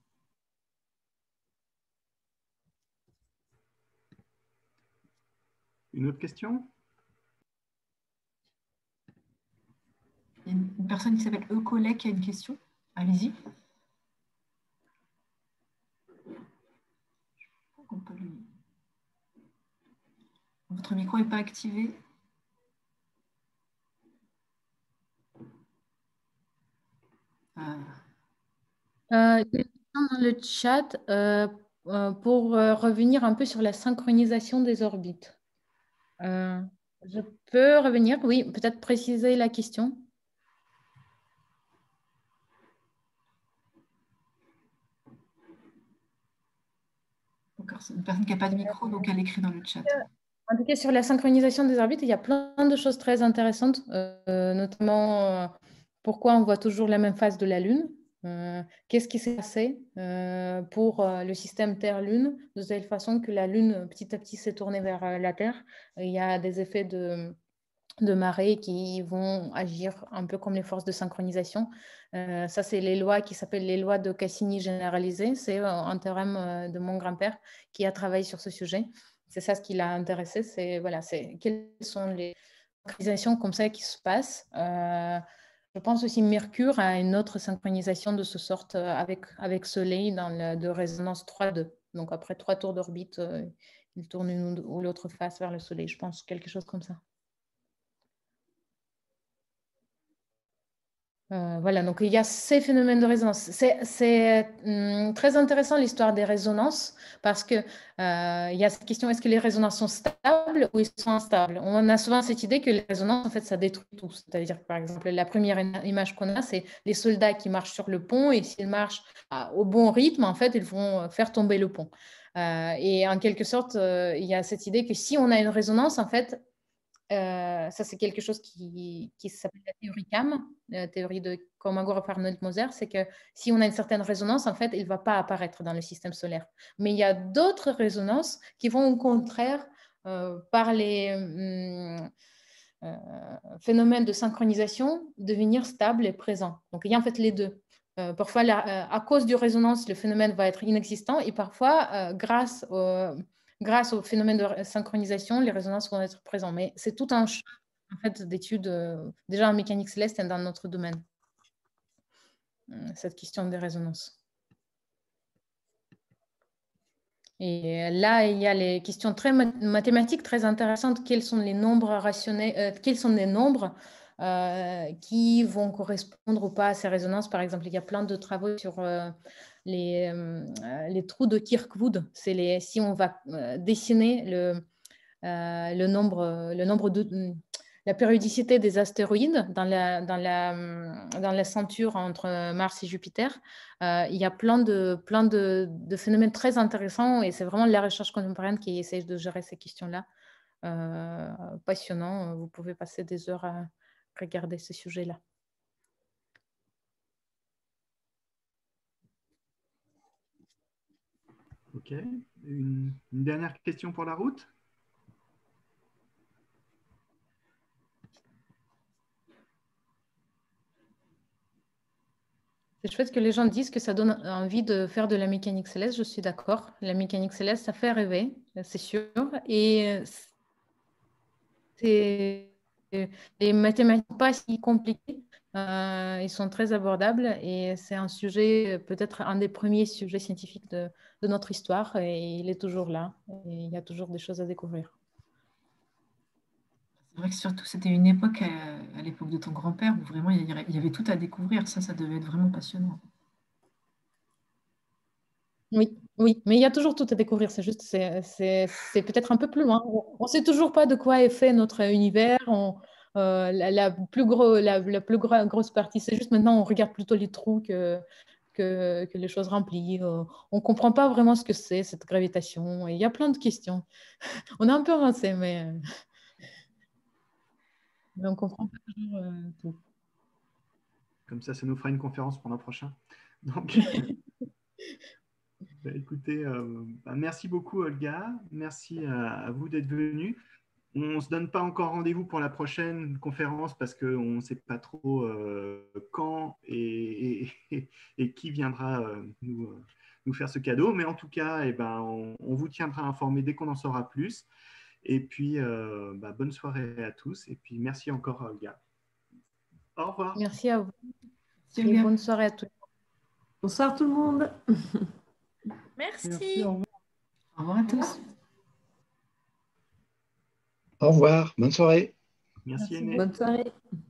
Une autre question? Il y a une personne qui s'appelle Eucollet qui a une question. Allez-y. Votre micro n'est pas activé. Ah. Euh, dans le chat, euh, euh, pour euh, revenir un peu sur la synchronisation des orbites. Euh, je peux revenir, oui, peut-être préciser la question. C'est une personne qui n'a pas de micro, donc elle écrit dans le chat. En tout cas, sur la synchronisation des orbites, il y a plein de choses très intéressantes, euh, notamment euh, pourquoi on voit toujours la même phase de la Lune. Euh, Qu'est-ce qui s'est passé euh, pour euh, le système Terre-Lune, de telle façon que la Lune, petit à petit, s'est tournée vers euh, la Terre. Il y a des effets de, de marée qui vont agir un peu comme les forces de synchronisation. Euh, ça, c'est les lois qui s'appellent les lois de Cassini généralisées. C'est euh, un théorème euh, de mon grand-père qui a travaillé sur ce sujet. C'est ça ce qui l'a intéressé, c'est voilà, c'est quelles sont les synchronisations comme ça qui se passent. Euh, je pense aussi Mercure a une autre synchronisation de ce sorte avec, avec Soleil dans le, de résonance trois deux. Donc après trois tours d'orbite, euh, il tourne une ou l'autre face vers le Soleil. Je pense quelque chose comme ça. Euh, voilà, donc il y a ces phénomènes de résonance. C'est hum, très intéressant l'histoire des résonances parce que euh, il y a cette question, est-ce que les résonances sont stables ou ils sont instables? On a souvent cette idée que les résonances, en fait, ça détruit tout. C'est-à-dire que, par exemple, la première image qu'on a, c'est les soldats qui marchent sur le pont et s'ils marchent à, au bon rythme, en fait, ils vont faire tomber le pont. Euh, et en quelque sorte, euh, il y a cette idée que si on a une résonance, en fait, Euh, ça, c'est quelque chose qui, qui s'appelle la théorie C A M, la théorie de Kolmogorov-Arnold-Moser, c'est que si on a une certaine résonance, en fait, il ne va pas apparaître dans le système solaire. Mais il y a d'autres résonances qui vont au contraire, euh, par les hum, euh, phénomènes de synchronisation, devenir stables et présents. Donc, il y a en fait les deux. Euh, parfois, la, euh, à cause du résonance, le phénomène va être inexistant et parfois, euh, grâce au grâce au phénomène de synchronisation, les résonances vont être présentes. Mais c'est tout un champ en fait, d'études, euh, déjà en mécanique céleste et dans notre domaine, cette question des résonances. Et là, il y a les questions très mathématiques, très intéressantes. Quels sont les nombres rationnels, euh, quels sont les nombres euh, qui vont correspondre ou pas à ces résonances? Par exemple, il y a plein de travaux sur euh, les, euh, les trous de Kirkwood. C'est les, si on va euh, dessiner le, euh, le, nombre, le nombre de la périodicité des astéroïdes dans la, dans la, dans la ceinture entre Mars et Jupiter, euh, il y a plein de, plein de, de phénomènes très intéressants et c'est vraiment la recherche contemporaine qui essaie de gérer ces questions-là. Euh, passionnant, vous pouvez passer des heures à regarder ces sujets-là. Ok, une, une dernière question pour la route? C'est chouette que les gens disent que ça donne envie de faire de la mécanique céleste. Je suis d'accord. La mécanique céleste, ça fait rêver, c'est sûr. Et les mathématiques pas si compliquées. Euh, ils sont très abordables et c'est un sujet, peut-être un des premiers sujets scientifiques de, de notre histoire et il est toujours là et il y a toujours des choses à découvrir. C'est vrai que surtout, c'était une époque, à, à l'époque de ton grand-père, où vraiment il y, avait, il y avait tout à découvrir. Ça, ça devait être vraiment passionnant. Oui, oui, mais il y a toujours tout à découvrir. C'est juste, c'est, c'est, c'est peut-être un peu plus loin. On ne sait toujours pas de quoi est fait notre univers. On, euh, la, la plus gros, la, la plus gro- grosse partie, c'est juste maintenant, on regarde plutôt les trous que, que, que les choses remplies. Euh, on ne comprend pas vraiment ce que c'est, cette gravitation. Et il y a plein de questions. On est un peu avancé, mais, euh, mais on ne comprend pas toujours euh, tout. Comme ça, ça nous fera une conférence pour l'an prochain. Donc, bah, écoutez, euh, bah, merci beaucoup, Olga. Merci à, à vous d'être venus. On ne se donne pas encore rendez-vous pour la prochaine conférence parce qu'on ne sait pas trop euh, quand et, et, et qui viendra euh, nous, euh, nous faire ce cadeau. Mais en tout cas, eh ben, on, on vous tiendra informé dès qu'on en saura plus. Et puis, euh, bah, bonne soirée à tous. Et puis, merci encore, Olga. Au revoir. Merci à vous. Merci, Et Olga. bonne soirée à tous. Bonsoir tout le monde. Merci. Merci, au revoir. Au revoir à tous. Au revoir, bonne soirée. Merci, Merci. Aîné. Bonne soirée.